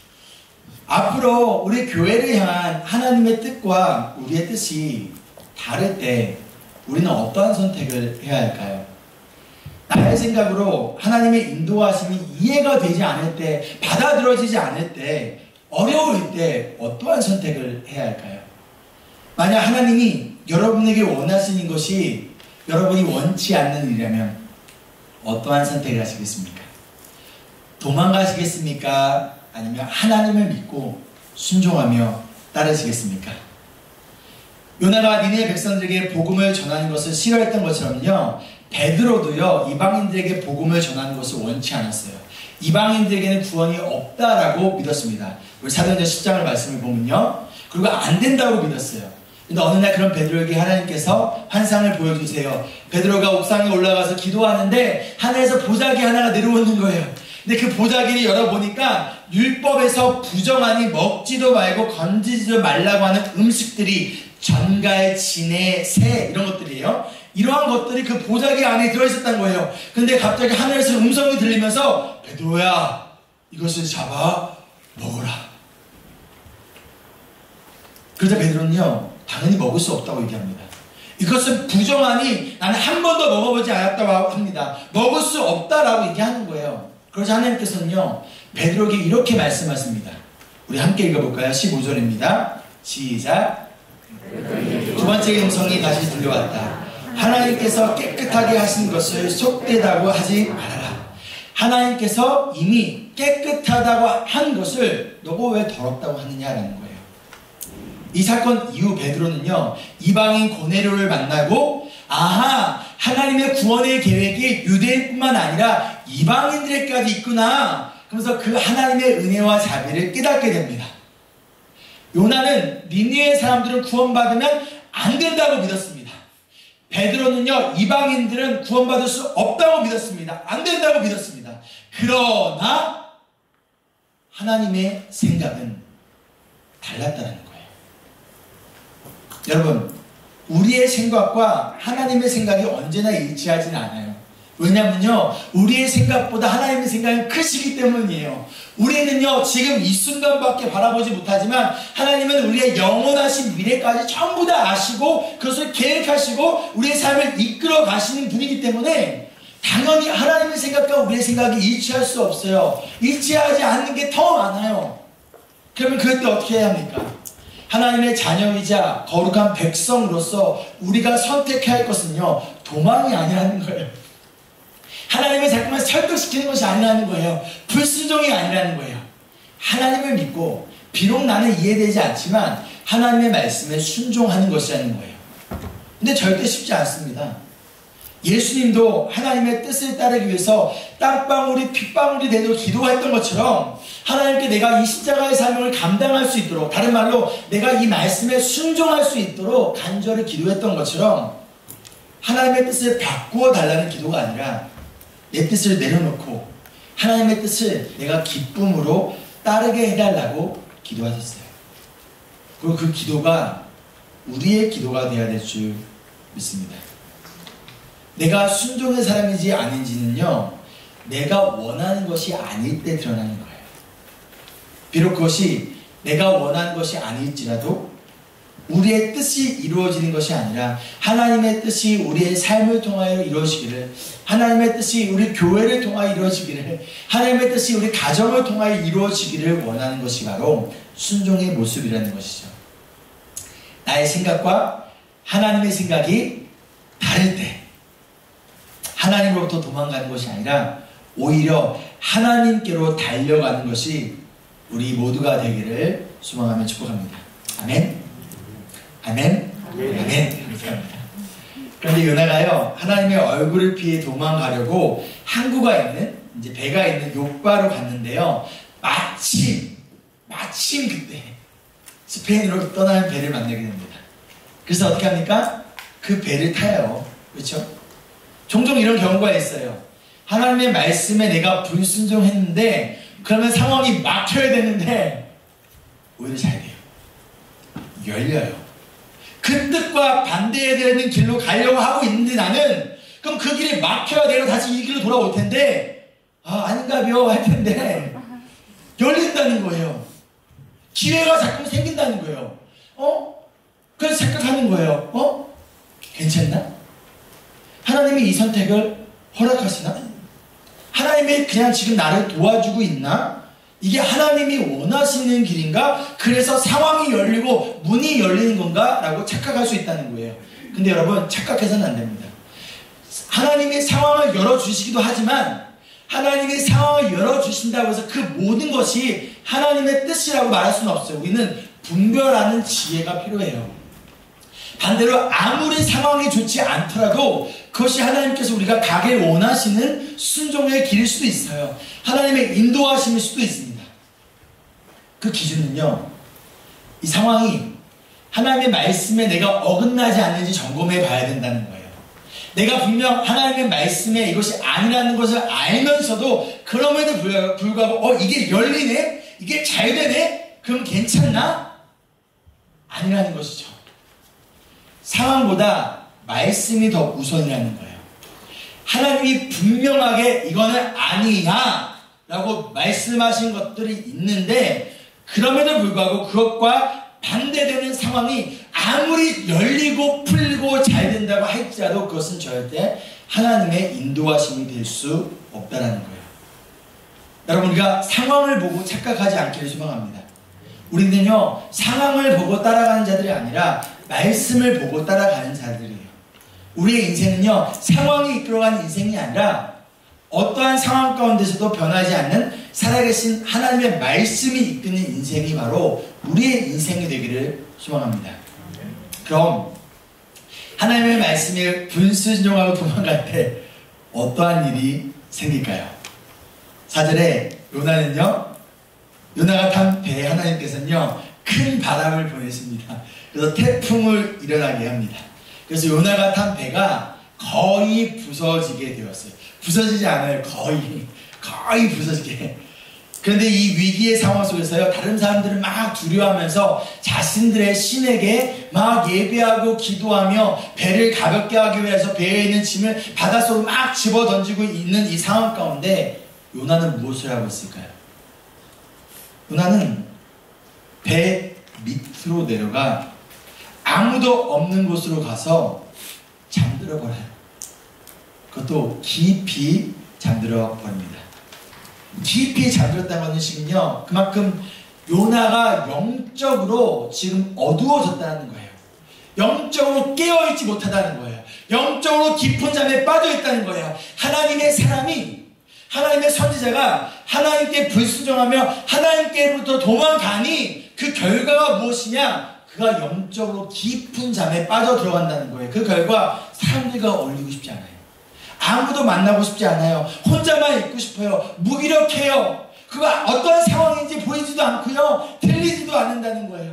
앞으로 우리 교회를 향한 하나님의 뜻과 우리의 뜻이 다를 때 우리는 어떠한 선택을 해야 할까요? 나의 생각으로 하나님의 인도하심이 이해가 되지 않을 때, 받아들여지지 않을 때, 어려울 때 어떠한 선택을 해야 할까요? 만약 하나님이 여러분에게 원하시는 것이 여러분이 원치 않는 일이라면 어떠한 선택을 하시겠습니까? 도망가시겠습니까? 아니면 하나님을 믿고 순종하며 따르시겠습니까? 요나가 니느웨 백성들에게 복음을 전하는 것을 싫어했던 것처럼요, 베드로도요 이방인들에게 복음을 전하는 것을 원치 않았어요. 이방인들에게는 구원이 없다라고 믿었습니다. 우리 사도행전 십 장을 말씀을 보면요, 그리고 안 된다고 믿었어요. 근데 어느 날 그런 베드로에게 하나님께서 환상을 보여주세요. 베드로가 옥상에 올라가서 기도하는데 하늘에서 보자기 하나가 내려오는 거예요. 근데 그 보자기를 열어보니까 율법에서 부정하니 먹지도 말고 건지지도 말라고 하는 음식들이 전갈, 진해, 새 이런 것들이에요. 이러한 것들이 그 보자기 안에 들어있었던 거예요. 근데 갑자기 하늘에서 음성이 들리면서 베드로야, 이것을 잡아 먹어라. 그러자 베드로는요 당연히 먹을 수 없다고 얘기합니다. 이것은 부정하니 나는 한 번도 먹어보지 않았다고 합니다. 먹을 수 없다라고 얘기하는 거예요. 그러자 하나님께서는요 베드로에게 이렇게 말씀하십니다. 우리 함께 읽어볼까요? 십오 절입니다. 시작. 두 번째 음성이 다시 들려왔다. 하나님께서 깨끗하게 하신 것을 속되다고 하지 말아라. 하나님께서 이미 깨끗하다고 한 것을 너가 왜 더럽다고 하느냐라는 거예요. 이 사건 이후 베드로는요 이방인 고넬료를 만나고, 아하, 하나님의 구원의 계획이 유대인뿐만 아니라 이방인들에게까지 있구나, 그러면서 그 하나님의 은혜와 자비를 깨닫게 됩니다. 요나는 니느웨 사람들은 구원받으면 안 된다고 믿었습니다. 베드로는요 이방인들은 구원받을 수 없다고 믿었습니다. 안 된다고 믿었습니다. 그러나 하나님의 생각은 달랐다는 거예요. 여러분, 우리의 생각과 하나님의 생각이 언제나 일치하지는 않아요. 왜냐면요 우리의 생각보다 하나님의 생각이 크시기 때문이에요. 우리는요 지금 이 순간밖에 바라보지 못하지만 하나님은 우리의 영원하신 미래까지 전부 다 아시고 그것을 계획하시고 우리의 삶을 이끌어 가시는 분이기 때문에 당연히 하나님의 생각과 우리의 생각이 일치할 수 없어요. 일치하지 않는 게 더 많아요. 그러면 그때 어떻게 해야 합니까? 하나님의 자녀이자 거룩한 백성으로서 우리가 선택해야 할 것은요 도망이 아니라는 거예요. 하나님을 자꾸만 설득시키는 것이 아니라는 거예요. 불순종이 아니라는 거예요. 하나님을 믿고 비록 나는 이해되지 않지만 하나님의 말씀에 순종하는 것이라는 거예요. 근데 절대 쉽지 않습니다. 예수님도 하나님의 뜻을 따르기 위해서 땀방울이 핏방울이 되도록 기도했던 것처럼 하나님께 내가 이 십자가의 사명을 감당할 수 있도록, 다른 말로 내가 이 말씀에 순종할 수 있도록 간절히 기도했던 것처럼 하나님의 뜻을 바꾸어 달라는 기도가 아니라 내 뜻을 내려놓고 하나님의 뜻을 내가 기쁨으로 따르게 해달라고 기도하셨어요. 그리고 그 기도가 우리의 기도가 되어야 될 줄 믿습니다. 내가 순종의 사람인지 아닌지는요 내가 원하는 것이 아닐 때 드러나는 거예요. 비록 그것이 내가 원하는 것이 아닐지라도 우리의 뜻이 이루어지는 것이 아니라 하나님의 뜻이 우리의 삶을 통하여 이루어지기를, 하나님의 뜻이 우리 교회를 통하여 이루어지기를, 하나님의 뜻이 우리 가정을 통하여 이루어지기를 원하는 것이 바로 순종의 모습이라는 것이죠. 나의 생각과 하나님의 생각이 다를 때 하나님으로부터 도망가는 것이 아니라 오히려 하나님께로 달려가는 것이 우리 모두가 되기를 소망하며 축복합니다. 아멘. 아멘. 아멘. 아멘. 그렇게 합니다. 그런데 요나가요 하나님의 얼굴을 피해 도망가려고 항구가 있는, 이제 배가 있는 욥바로 갔는데요, 마침 마침 그때 스페인으로 떠나는 배를 만나게 됩니다. 그래서 어떻게 합니까? 그 배를 타요. 그렇죠? 종종 이런 경우가 있어요. 하나님의 말씀에 내가 불순종했는데 그러면 상황이 막혀야 되는데 오히려 잘 돼요. 열려요. 그 뜻과 반대해야 되는 길로 가려고 하고 있는데 나는 그럼 그 길이 막혀야 내가 다시 이 길로 돌아올 텐데 아 아닌가벼 할 텐데 열린다는 거예요. 기회가 자꾸 생긴다는 거예요. 어? 그래서 생각하는 거예요. 어? 괜찮나? 하나님이 이 선택을 허락하시나? 하나님이 그냥 지금 나를 도와주고 있나? 이게 하나님이 원하시는 길인가? 그래서 상황이 열리고 문이 열리는 건가? 라고 착각할 수 있다는 거예요. 근데 여러분 착각해서는 안 됩니다. 하나님이 상황을 열어주시기도 하지만 하나님이 상황을 열어주신다고 해서 그 모든 것이 하나님의 뜻이라고 말할 수는 없어요. 우리는 분별하는 지혜가 필요해요. 반대로 아무리 상황이 좋지 않더라도 그것이 하나님께서 우리가 가길 원하시는 순종의 길일 수도 있어요. 하나님의 인도하심일 수도 있습니다. 그 기준은요, 이 상황이 하나님의 말씀에 내가 어긋나지 않는지 점검해 봐야 된다는 거예요. 내가 분명 하나님의 말씀에 이것이 아니라는 것을 알면서도 그럼에도 불구하고 어 이게 열리네? 이게 잘 되네? 그럼 괜찮나? 아니라는 것이죠. 상황보다 말씀이 더 우선이라는 거예요. 하나님이 분명하게 이거는 아니야 라고 말씀하신 것들이 있는데 그럼에도 불구하고 그것과 반대되는 상황이 아무리 열리고 풀리고 잘 된다고 할지라도 그것은 절대 하나님의 인도하심이 될 수 없다라는 거예요. 여러분, 우리가 상황을 보고 착각하지 않기를 소망합니다. 우리는요, 상황을 보고 따라가는 자들이 아니라 말씀을 보고 따라가는 자들이에요. 우리의 인생은요, 상황이 이끌어가는 인생이 아니라 어떠한 상황 가운데서도 변하지 않는 살아계신 하나님의 말씀이 이끄는 인생이 바로 우리의 인생이 되기를 소망합니다. 그럼 하나님의 말씀에 불순종하고 도망갈 때 어떠한 일이 생길까요? 사 절에 요나는요, 요나가 탄 배에 하나님께서는요 큰 바람을 보내십니다. 그래서 태풍을 일어나게 합니다. 그래서 요나가 탄 배가 거의 부서지게 되었어요. 부서지지 않아요. 거의 거의 부서지게. 그런데 이 위기의 상황 속에서요, 다른 사람들은 막 두려워하면서 자신들의 신에게 막 예배하고 기도하며 배를 가볍게 하기 위해서 배에 있는 짐을 바닷속으로 막 집어 던지고 있는 이 상황 가운데 요나는 무엇을 하고 있을까요? 요나는 배 밑으로 내려가 아무도 없는 곳으로 가서 잠들어 버려요. 그것도 깊이 잠들어 버립니다. 깊이 잠들었다는 것은요, 그만큼 요나가 영적으로 지금 어두워졌다는 거예요. 영적으로 깨어있지 못하다는 거예요. 영적으로 깊은 잠에 빠져있다는 거예요. 하나님의 사람이, 하나님의 선지자가 하나님께 불순종하며 하나님께로부터 도망가니 그 결과가 무엇이냐? 그가 영적으로 깊은 잠에 빠져 들어간다는 거예요. 그 결과 사람들과 어울리고 싶지 않아요. 아무도 만나고 싶지 않아요. 혼자만 있고 싶어요. 무기력해요. 그가 어떤 상황인지 보이지도 않고요, 들리지도 않는다는 거예요.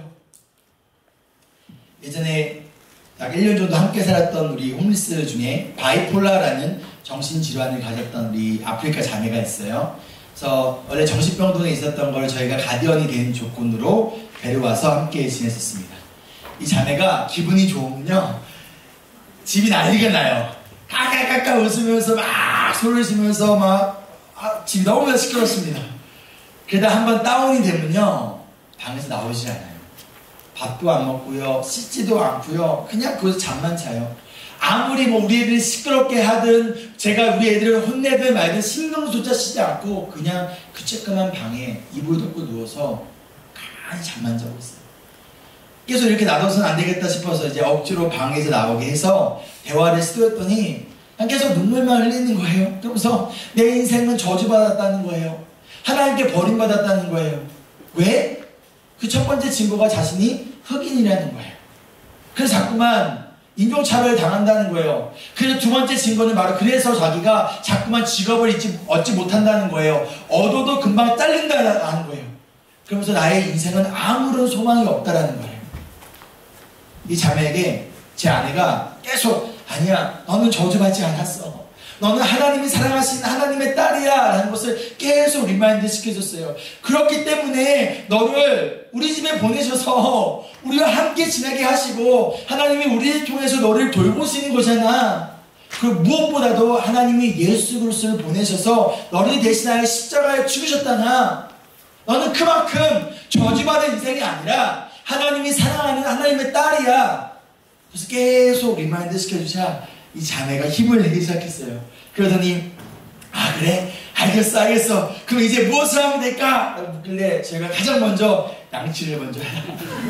예전에 약 일 년 정도 함께 살았던 우리 홈리스 중에 바이폴라라는 정신질환을 가졌던 우리 아프리카 자매가 있어요. 그래서 원래 정신병동에 있었던 걸 저희가 가디언이 되는 조건으로 데려와서 함께 지냈었습니다. 이 자매가 기분이 좋으면요, 집이 난리가 나요. 까까까까 웃으면서 막 소리를 지면서 막 아, 집이 너무 시끄럽습니다. 그러다 한번 다운이 되면요, 방에서 나오지 않아요. 밥도 안 먹고요, 씻지도 않고요, 그냥 거기서 잠만 자요. 아무리 뭐 우리 애들이 시끄럽게 하든 제가 우리 애들을 혼내든 말든 신경조차 쓰지 않고 그냥 그 쬐끄만 방에 이불 덮고 누워서 가만히 잠만 자고 있어요. 계속 이렇게 놔둬서는 안 되겠다 싶어서 이제 억지로 방에서 나오게 해서 대화를 시도했더니 계속 눈물만 흘리는 거예요. 그러면서 내 인생은 저주받았다는 거예요. 하나님께 버림받았다는 거예요. 왜? 그 첫 번째 증거가 자신이 흑인이라는 거예요. 그래서 자꾸만 인종차별을 당한다는 거예요. 그래서 두 번째 증거는 바로 그래서 자기가 자꾸만 직업을 잊지, 얻지 못한다는 거예요. 얻어도 금방 잘린다는 거예요. 그러면서 나의 인생은 아무런 소망이 없다라는 거예요. 이 자매에게 제 아내가 계속 아니야, 너는 저주받지 않았어. 너는 하나님이 사랑하신 하나님의 딸이야 라는 것을 계속 리마인드 시켜줬어요. 그렇기 때문에 너를 우리 집에 보내셔서 우리와 함께 지내게 하시고 하나님이 우리를 통해서 너를 돌보시는 거잖아. 그리고 무엇보다도 하나님이 예수 그리스도를 보내셔서 너를 대신하여 십자가에 죽으셨다나. 너는 그만큼 저주받은 인생이 아니라 하나님이 사랑하는 하나님의 딸이야. 그래서 계속 리마인드 시켜주자 이 자매가 힘을 내기 시작했어요. 그러더니 아 그래? 알겠어 알겠어. 그럼 이제 무엇을 하면 될까? 라고 묻길래 제가 가장 먼저 양치를 먼저 해라.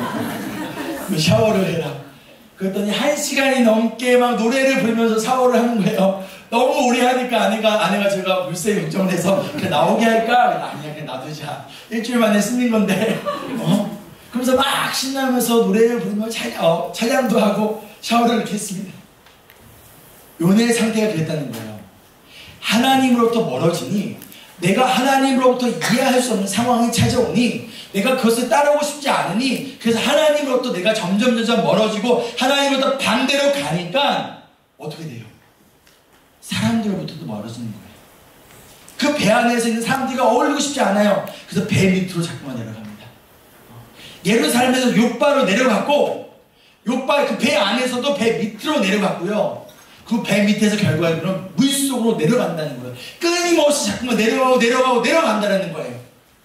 샤워를 해라. 그랬더니 한 시간이 넘게 막 노래를 부르면서 샤워를 하는 거예요. 너무 오래 하니까 아내가, 아내가 제가 물세 걱정을 해서 그냥 나오게 할까? 아니야 그냥 놔두자. 일주일 만에 쓰는 건데 어? 그러면서 막 신나면서 노래를 부르며 찬양, 찬양도 하고 샤워를 이렇게 했습니다. 요나의 상태가 그랬다는 거예요. 하나님으로부터 멀어지니, 내가 하나님으로부터 이해할 수 없는 상황이 찾아오니 내가 그것을 따라오고 싶지 않으니, 그래서 하나님으로부터 내가 점점 점점 멀어지고 하나님으로부터 반대로 가니까 어떻게 돼요? 사람들로부터도 멀어지는 거예요. 그 배 안에서 있는 사람들과 어울리고 싶지 않아요. 그래서 배 밑으로 자꾸만 내려갑니다. 예루살렘에서 욥바로 내려갔고, 욥바 그 배 안에서도 배 밑으로 내려갔고요. 그 배 밑에서 결과적으로 물속으로 내려간다는 거예요. 끊임없이 자꾸만 내려가고 내려가고 내려간다는 거예요.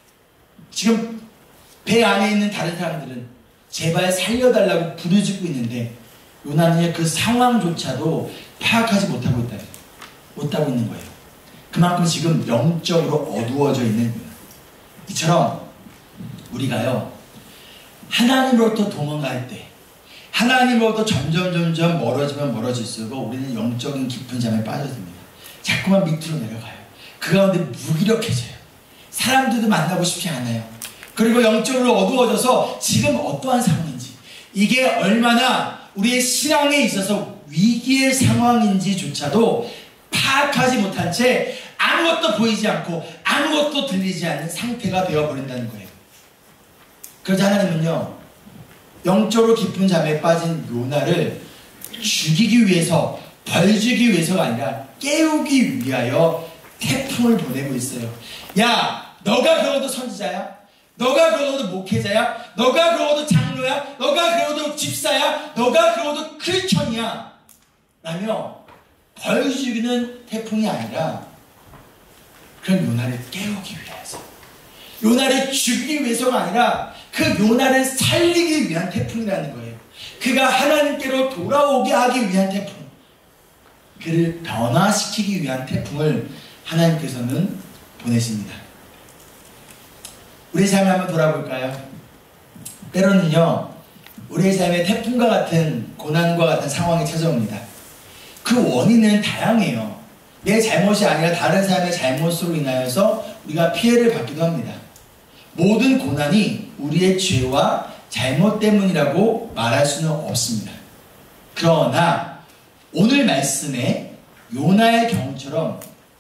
지금 배 안에 있는 다른 사람들은 제발 살려달라고 부르짖고 있는데, 요나는 그 상황조차도 파악하지 못하고 있다. 못하고 있는 거예요. 그만큼 지금 영적으로 어두워져 있는 거예요. 이처럼 우리가요, 하나님으로부터 도망갈 때, 하나님으로부터 점점 점점 멀어지면 멀어질수록 우리는 영적인 깊은 잠에 빠져듭니다. 자꾸만 밑으로 내려가요. 그 가운데 무기력해져요. 사람들도 만나고 싶지 않아요. 그리고 영적으로 어두워져서 지금 어떠한 상황인지, 이게 얼마나 우리의 신앙에 있어서 위기의 상황인지조차도 파악하지 못한 채 아무것도 보이지 않고 아무것도 들리지 않는 상태가 되어버린다는 거예요. 그래서 하나님은요, 영적으로 깊은 잠에 빠진 요나를 죽이기 위해서, 벌주기 위해서가 아니라 깨우기 위하여 태풍을 보내고 있어요. 야, 너가 그러고도 선지자야? 너가 그러고도 목회자야? 너가 그러고도 장로야? 너가 그러고도 집사야? 너가 그러고도 크리스천이야? 라며 벌주기는 태풍이 아니라 그런 요나를 깨우기 위해서, 요나를 죽이기 위해서가 아니라 그 요나를 살리기 위한 태풍이라는 거예요. 그가 하나님께로 돌아오게 하기 위한 태풍, 그를 변화시키기 위한 태풍을 하나님께서는 보내십니다. 우리 삶을 한번 돌아볼까요? 때로는요, 우리의 삶에 태풍과 같은, 고난과 같은 상황이 찾아옵니다. 그 원인은 다양해요. 내 잘못이 아니라 다른 사람의 잘못으로 인하여서 우리가 피해를 받기도 합니다. 모든 고난이 우리의 죄와 잘못 때문이라고 말할 수는 없습니다. 그러나 오늘 말씀에 요나의 경우처럼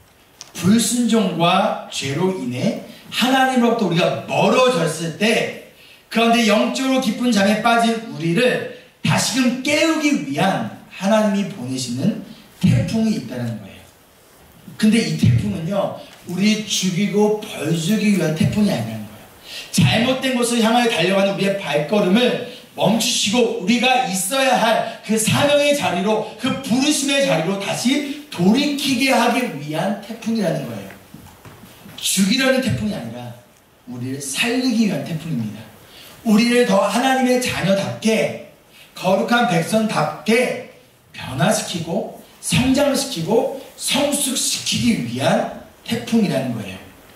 불순종과 죄로 인해 하나님으로부터 우리가 멀어졌을 때, 그런데 영적으로 깊은 잠에 빠진 우리를 다시금 깨우기 위한 하나님이 보내시는 태풍이 있다는 거예요. 근데 이 태풍은요, 우리 죽이고 벌주기 위한 태풍이 아니라는 거예요. 잘못된 곳을 향하여 달려가는 우리의 발걸음을 멈추시고 우리가 있어야 할 그 사명의 자리로, 그 부르심의 자리로 다시 돌이키게 하기 위한 태풍이라는 거예요. 죽이려는 태풍이 아니라 우리를 살리기 위한 태풍입니다. 우리를 더 하나님의 자녀답게, 거룩한 백성답게 변화시키고 성장시키고 성숙시키기 위한 태풍이라는 거예요.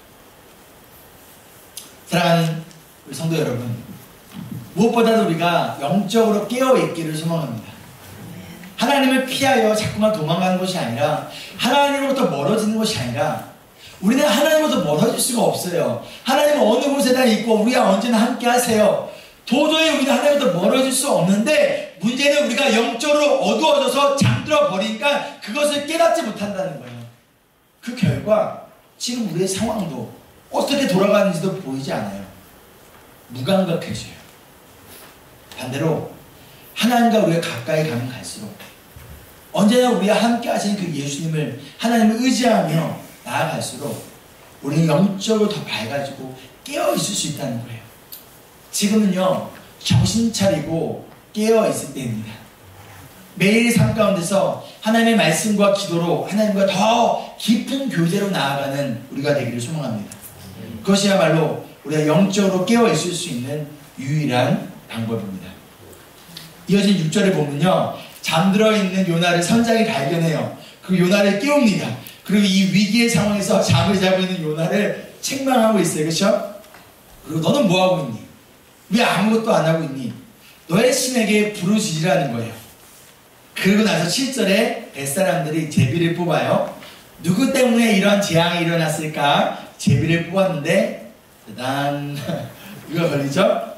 사랑하는 우리 성도 여러분, 무엇보다도 우리가 영적으로 깨어있기를 소망합니다. 하나님을 피하여 자꾸만 도망가는 것이 아니라, 하나님으로부터 멀어지는 것이 아니라, 우리는 하나님으로부터 멀어질 수가 없어요. 하나님은 어느 곳에나 있고 우리가 언제나 함께 하세요. 도저히 우리는 하나님으로부터 멀어질 수 없는데, 문제는 우리가 영적으로 어두워져서 잠들어 버리니까 그것을 깨닫지 못한다는 거예요. 그 결과 지금 우리의 상황도 어떻게 돌아가는지도 보이지 않아요. 무감각해져요. 반대로 하나님과 우리가 가까이 가면 갈수록 언제나 우리와 함께 하시는 그 예수님을, 하나님을 의지하며 나아갈수록 우리는 영적으로 더 밝아지고 깨어있을 수 있다는 거예요. 지금은요, 정신 차리고 깨어있을 때입니다. 매일 삶 가운데서 하나님의 말씀과 기도로 하나님과 더 깊은 교제로 나아가는 우리가 되기를 소망합니다. 그것이야말로 우리가 영적으로 깨어있을 수 있는 유일한 방법입니다. 이어진 육 절을 보면요, 잠들어 있는 요나를 선장이 발견해요. 그 요나를 깨웁니다. 그리고 이 위기의 상황에서 잠을 자고 있는 요나를 책망하고 있어요. 그렇죠? 그리고 너는 뭐하고 있니? 왜 아무것도 안 하고 있니? 너의 신에게 부르짖으라는 거예요. 그리고 나서 칠 절에 뱃사람들이 제비를 뽑아요. 누구 때문에 이런 재앙이 일어났을까? 제비를 뽑았는데 난 누가 걸리죠?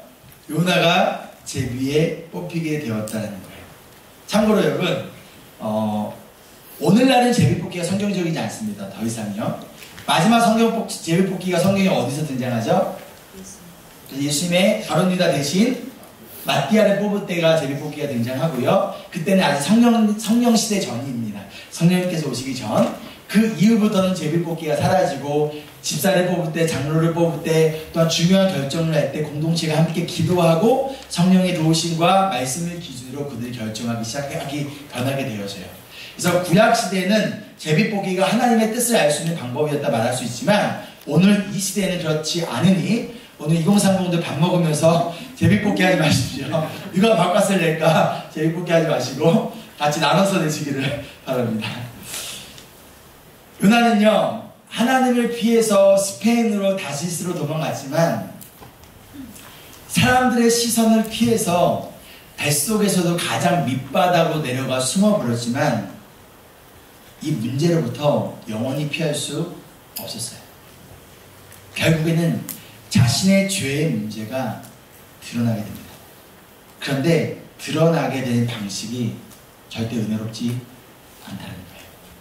요나가 제비에 뽑히게 되었다는 거예요. 참고로 여러분, 어, 오늘날은 제비 뽑기가 성경적이지 않습니다. 더 이상요. 마지막 성경 뽑기, 제비 뽑기가 성경에 어디서 등장하죠? 예수님의 가룟 유다 대신 마띠아를 뽑을 때가 제비 뽑기가 등장하고요. 그때는 아직 성령, 성령 시대 전입니다. 성령님께서 오시기 전. 그 이후부터는 제비 뽑기가 사라지고 집사를 뽑을 때, 장로를 뽑을 때, 또한 중요한 결정을 할 때 공동체가 함께 기도하고 성령의 도우심과 말씀을 기준으로 그들이 결정하기 시작하기 변하게 되어져요. 그래서 구약 시대에는 제비 뽑기가 하나님의 뜻을 알 수 있는 방법이었다 말할 수 있지만 오늘 이 시대에는 그렇지 않으니 오늘 이공삼공들 밥 먹으면서 제비 뽑기 하지 마십시오. 누가 밥값을 낼까 제비 뽑기 하지 마시고 같이 나눠서 내시기를 바랍니다. 요나는요, 하나님을 피해서 스페인으로 다시스로 도망갔지만 사람들의 시선을 피해서 뱃속에서도 가장 밑바닥으로 내려가 숨어버렸지만 이 문제로부터 영원히 피할 수 없었어요. 결국에는 자신의 죄의 문제가 드러나게 됩니다. 그런데 드러나게 되는 방식이 절대 은혜롭지 않다는 거예요.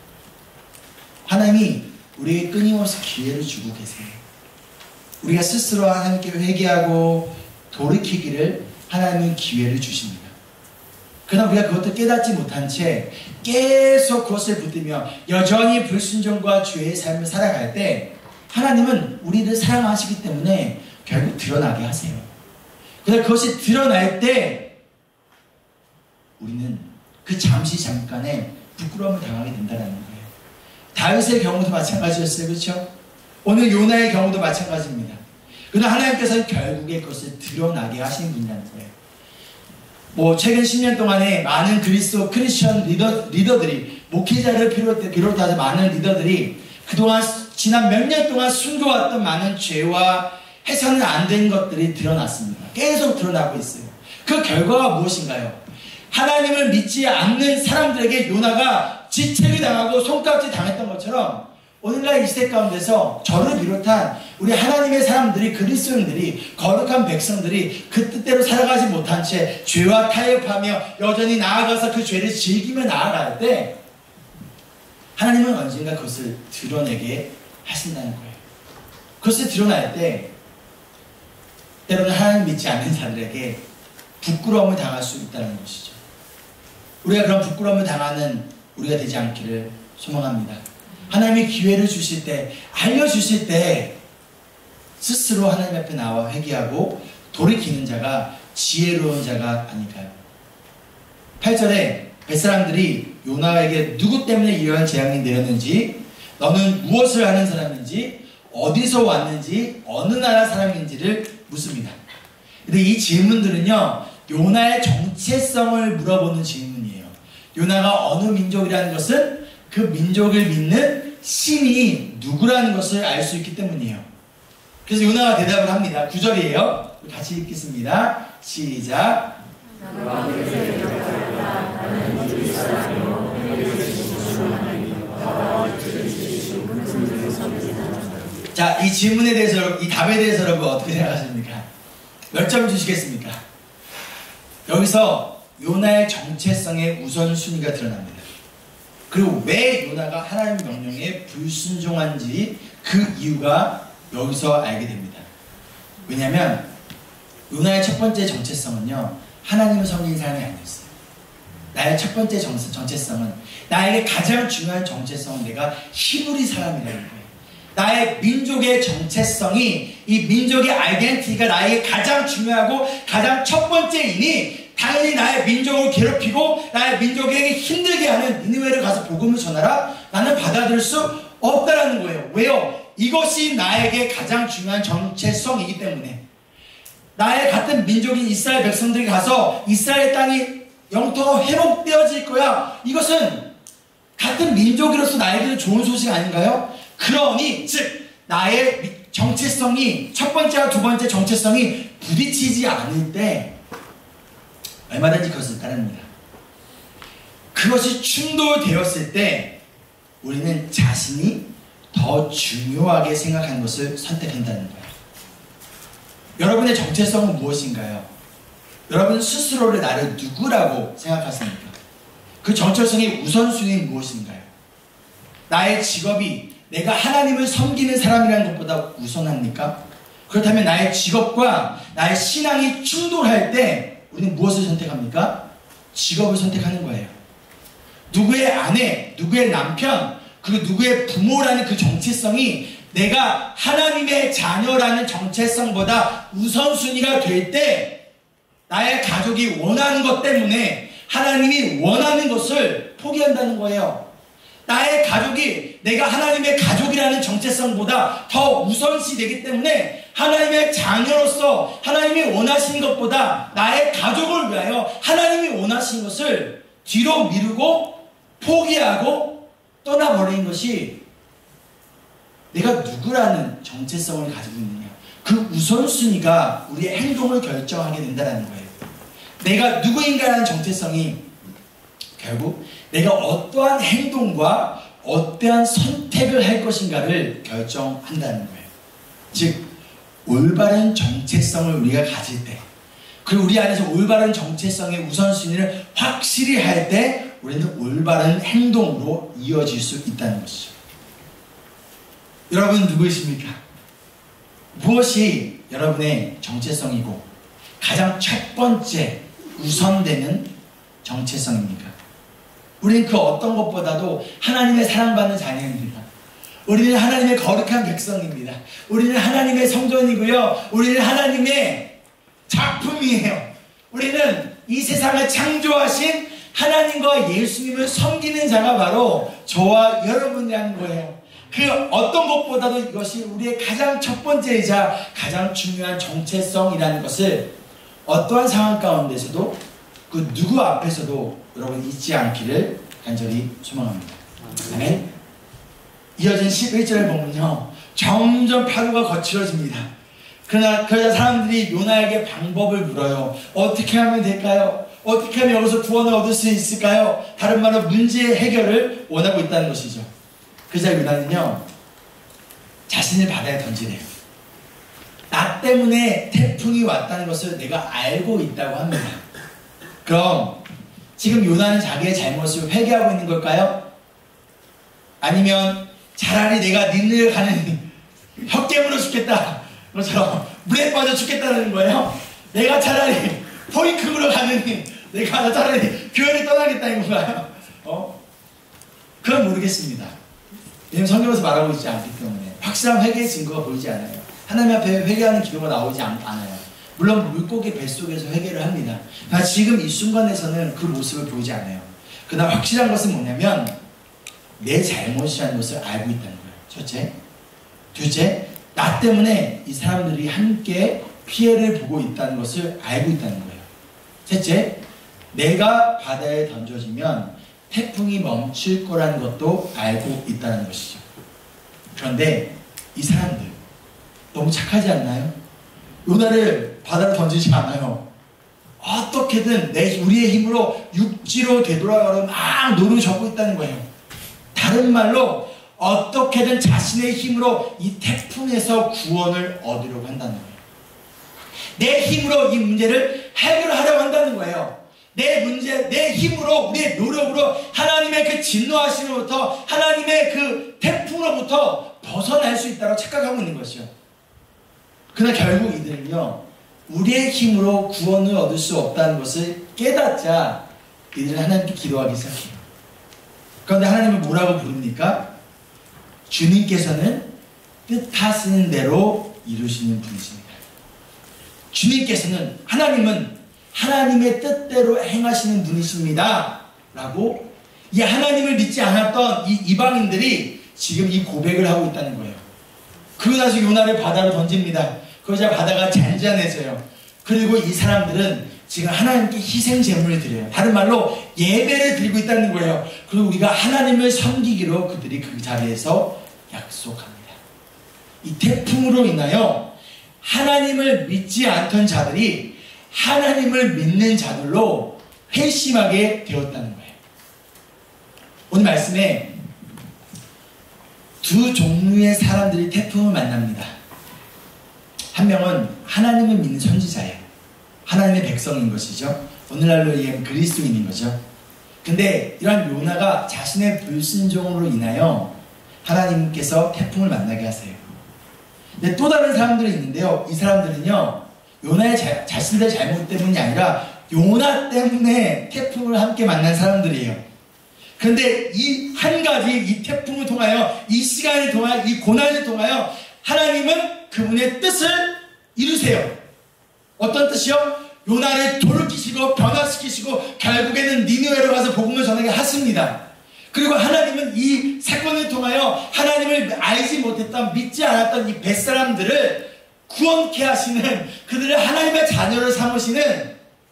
하나님이 우리에게 끊임없이 기회를 주고 계세요. 우리가 스스로 하나님께 회개하고 돌이키기를 하나님은 기회를 주십니다. 그러나 우리가 그것도 깨닫지 못한 채 계속 그것을 붙들며 여전히 불순종과 죄의 삶을 살아갈 때 하나님은 우리를 사랑하시기 때문에 결국 드러나게 하세요. 그러나 그것이 드러날 때 우리는 그 잠시 잠깐에 부끄러움을 당하게 된다는 거예요. 다윗의 경우도 마찬가지였어요. 그렇죠? 오늘 요나의 경우도 마찬가지입니다. 그러나 하나님께서는 결국에 그것을 드러나게 하시는 분이라는 거예요. 뭐 최근 십 년 동안에 많은 그리스도 크리스천 리더, 리더들이 목회자를 비롯, 비롯해서 많은 리더들이 그동안 지난 몇 년 동안 숨겨왔던 많은 죄와 해서는 안 된 것들이 드러났습니다. 계속 드러나고 있어요. 그 결과가 무엇인가요? 하나님을 믿지 않는 사람들에게 요나가 지책을 당하고 손깍지 당했던 것처럼 오늘날 이 시대 가운데서 저를 비롯한 우리 하나님의 사람들이, 그리스도인들이, 거룩한 백성들이 그 뜻대로 살아가지 못한 채 죄와 타협하며 여전히 나아가서 그 죄를 즐기며 나아갈 때 하나님은 언젠가 그것을 드러내게 하신다는 거예요. 그것을 드러날 때 때로는 하나님 믿지 않는 자들에게 부끄러움을 당할 수 있다는 것이죠. 우리가 그런 부끄러움을 당하는 우리가 되지 않기를 소망합니다. 하나님이 기회를 주실 때, 알려주실 때 스스로 하나님 앞에 나와 회개하고 돌이키는 자가 지혜로운 자가 아닐까요? 팔 절에 뱃사람들이 요나에게 누구 때문에 이러한 재앙이 내렸는지, 너는 무엇을 하는 사람인지, 어디서 왔는지, 어느 나라 사람인지를 묻습니다. 근데 이 질문들은요, 요나의 정체성을 물어보는 질문이에요. 요나가 어느 민족이라는 것은 그 민족을 믿는 신이 누구라는 것을 알 수 있기 때문이에요. 그래서 요나가 대답을 합니다. 구 절이에요. 같이 읽겠습니다. 시작. 자, 이 질문에 대해서, 이 답에 대해서 여러분 어떻게 생각하십니까? 몇 점 주시겠습니까? 여기서 요나의 정체성의 우선순위가 드러납니다. 그리고 왜 요나가 하나님의 명령에 불순종한지 그 이유가 여기서 알게 됩니다. 왜냐하면 요나의 첫 번째 정체성은요, 하나님을 섬기는 사람이 아니었어요. 나의 첫 번째 정, 정체성은, 나에게 가장 중요한 정체성은 내가 히브리 사람이라는 거예요. 나의 민족의 정체성이, 이 민족의 아이덴티티가 나에게 가장 중요하고 가장 첫 번째이니 당연히 나의 민족을 괴롭히고 나의 민족에게 힘들게 하는 니느웨를 가서 복음을 전하라? 나는 받아들일 수 없다라는 거예요. 왜요? 이것이 나에게 가장 중요한 정체성이기 때문에. 나의 같은 민족인 이스라엘 백성들이 가서 이스라엘 땅이 영토가 회복되어질 거야. 이것은 같은 민족으로서 나에게는 좋은 소식 아닌가요? 그러니 즉 나의 정체성이, 첫 번째와 두 번째 정체성이 부딪히지 않을 때 얼마든지 그것을 따릅니다. 그것이 충돌되었을 때 우리는 자신이 더 중요하게 생각하는 것을 선택한다는 거예요. 여러분의 정체성은 무엇인가요? 여러분 스스로를 나를 누구라고 생각하십니까? 그 정체성의 우선순위는 무엇인가요? 나의 직업이 내가 하나님을 섬기는 사람이라는 것보다 우선합니까? 그렇다면 나의 직업과 나의 신앙이 충돌할 때 우리는 무엇을 선택합니까? 직업을 선택하는 거예요. 누구의 아내, 누구의 남편, 그리고 누구의 부모라는 그 정체성이 내가 하나님의 자녀라는 정체성보다 우선순위가 될 때 나의 가족이 원하는 것 때문에 하나님이 원하는 것을 포기한다는 거예요. 나의 가족이 내가 하나님의 가족이라는 정체성보다 더 우선시 되기 때문에 하나님의 자녀로서 하나님이 원하시는 것보다 나의 가족을 위하여 하나님이 원하시는 것을 뒤로 미루고 포기하고 떠나버리는 것이 내가 누구라는 정체성을 가지고 있느냐, 그 우선순위가 우리의 행동을 결정하게 된다는 거예요. 내가 누구인가라는 정체성이 결국 내가 어떠한 행동과 어떠한 선택을 할 것인가를 결정한다는 거예요. 즉 올바른 정체성을 우리가 가질 때, 그리고 우리 안에서 올바른 정체성의 우선순위를 확실히 할 때 우리는 올바른 행동으로 이어질 수 있다는 것이죠. 여러분 누구이십니까? 무엇이 여러분의 정체성이고 가장 첫 번째 우선되는 정체성입니까? 우리는 그 어떤 것보다도 하나님의 사랑받는 자녀입니다. 우리는 하나님의 거룩한 백성입니다. 우리는 하나님의 성전이고요. 우리는 하나님의 작품이에요. 우리는 이 세상을 창조하신 하나님과 예수님을 섬기는 자가 바로 저와 여러분이라는 거예요. 그 어떤 것보다도 이것이 우리의 가장 첫 번째이자 가장 중요한 정체성이라는 것을 어떠한 상황 가운데서도 그 누구 앞에서도 여러분 잊지 않기를 간절히 소망합니다. 아멘. 이어진 십일 절을 보면요, 점점 파도가 거칠어집니다. 그러나, 그러자 사람들이 요나에게 방법을 물어요. 어떻게 하면 될까요? 어떻게 하면 여기서 구원을 얻을 수 있을까요? 다른 말로 문제의 해결을 원하고 있다는 것이죠. 그러자 요나는요, 자신을 바다에 던지래요. 나 때문에 태풍이 왔다는 것을 내가 알고 있다고 합니다. 그럼 지금 요나는 자기의 잘못을 회개하고 있는 걸까요? 아니면 차라리 내가 니느를 가는 헛개물로 죽겠다 것처럼 물에 빠져 죽겠다는 거예요? 내가 차라리 포인크으로 가는, 내가 차라리 교회를 떠나겠다는 건가요? 어? 그건 모르겠습니다. 왜냐면 성경에서 말하고 있지 않기 때문에 확실한 회개의 증거가 보이지 않아요. 하나님 앞에 회개하는 기도가 나오지 않, 않아요. 물론 물고기 뱃속에서 회개를 합니다. 그러나 지금 이 순간에서는 그 모습을 보이지 않아요. 그러나 확실한 것은 뭐냐면 내 잘못이라는 것을 알고 있다는 거예요. 첫째. 둘째, 나 때문에 이 사람들이 함께 피해를 보고 있다는 것을 알고 있다는 거예요. 셋째, 내가 바다에 던져지면 태풍이 멈출 거라는 것도 알고 있다는 것이죠. 그런데 이 사람들 너무 착하지 않나요? 요나를 바다로 던지지 않아요. 어떻게든 내 우리의 힘으로 육지로 되돌아가려 막 노를 젓고 있다는 거예요. 다른 말로 어떻게든 자신의 힘으로 이 태풍에서 구원을 얻으려고 한다는 거예요. 내 힘으로 이 문제를 해결하려고 한다는 거예요. 내 문제, 내 힘으로, 우리의 노력으로 하나님의 그 진노하심으로부터, 하나님의 그 태풍으로부터 벗어날 수 있다고 착각하고 있는 것이죠. 그러나 결국 이들은요, 우리의 힘으로 구원을 얻을 수 없다는 것을 깨닫자 이들은 하나님께 기도하기 시작해요. 그런데 하나님은 뭐라고 부릅니까? 주님께서는 뜻하시는 대로 이루시는 분이십니다. 주님께서는, 하나님은 하나님의 뜻대로 행하시는 분이십니다 라고 이 하나님을 믿지 않았던 이 이방인들이 지금 이 고백을 하고 있다는 거예요. 그러고 나서 요나를 바다로 던집니다. 그러자 바다가 잔잔해져요. 그리고 이 사람들은 지금 하나님께 희생 제물을 드려요. 다른 말로 예배를 드리고 있다는 거예요. 그리고 우리가 하나님을 섬기기로 그들이 그 자리에서 약속합니다. 이 태풍으로 인하여 하나님을 믿지 않던 자들이 하나님을 믿는 자들로 회심하게 되었다는 거예요. 오늘 말씀에 두 종류의 사람들이 태풍을 만납니다. 한 명은 하나님을 믿는 선지자예요. 하나님의 백성인 것이죠. 오늘날로 얘기하면 그리스도인인 거죠. 근데 이러한 요나가 자신의 불순종으로 인하여 하나님께서 태풍을 만나게 하세요. 근데 또 다른 사람들이 있는데요. 이 사람들은요, 요나의 자, 자신들의 잘못 때문이 아니라 요나 때문에 태풍을 함께 만난 사람들이에요. 그런데 이 한 가지, 이 태풍을 통하여, 이 시간을 통하여, 이 고난을 통하여 하나님은 그분의 뜻을 이루세요. 어떤 뜻이요? 요나를 돌이키시고 변화시키시고 결국에는 니느웨로 가서 복음을 전하게 하십니다. 그리고 하나님은 이 사건을 통하여 하나님을 알지 못했던, 믿지 않았던 이 벳사람들을 구원케 하시는, 그들을 하나님의 자녀를 삼으시는,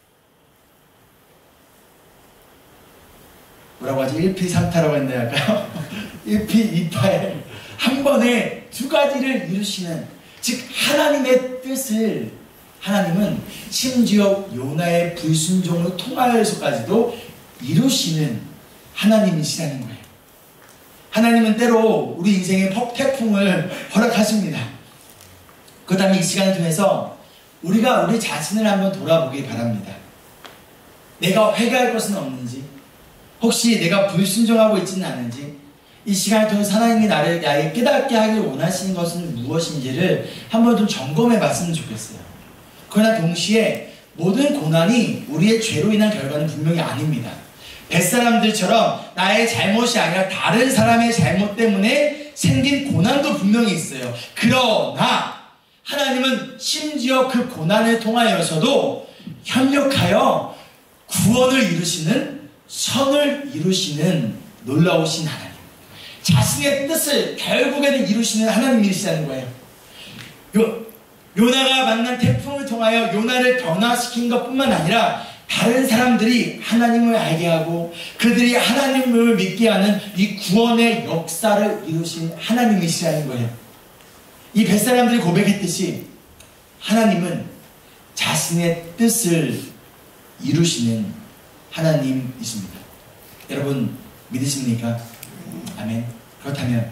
뭐라고 하지? 일피삼타라고 했나요? 할까요? 일피이파에 한 번에 두 가지를 이루시는, 즉 하나님의 뜻을 하나님은 심지어 요나의 불순종을 통하여서까지도 이루시는 하나님이시라는 거예요. 하나님은 때로 우리 인생의 태풍을 허락하십니다. 그 다음에 이 시간을 통해서 우리가 우리 자신을 한번 돌아보기 바랍니다. 내가 회개할 것은 없는지, 혹시 내가 불순종하고 있지는 않은지, 이 시간을 통해서 하나님이 나를, 나에게 깨닫게 하길 원하시는 것은 무엇인지를 한번 좀 점검해 봤으면 좋겠어요. 그러나 동시에 모든 고난이 우리의 죄로 인한 결과는 분명히 아닙니다. 벳사람들처럼 나의 잘못이 아니라 다른 사람의 잘못 때문에 생긴 고난도 분명히 있어요. 그러나 하나님은 심지어 그 고난을 통하여서도 협력하여 구원을 이루시는, 선을 이루시는 놀라우신 하나님, 자신의 뜻을 결국에는 이루시는 하나님이시라는 거예요. 요, 요나가 만난 태풍을 통하여 요나를 변화시킨 것뿐만 아니라 다른 사람들이 하나님을 알게 하고 그들이 하나님을 믿게 하는 이 구원의 역사를 이루신 하나님이시라는 거예요. 이 벳사람들이 고백했듯이 하나님은 자신의 뜻을 이루시는 하나님이십니다. 여러분 믿으십니까? 아멘. 그렇다면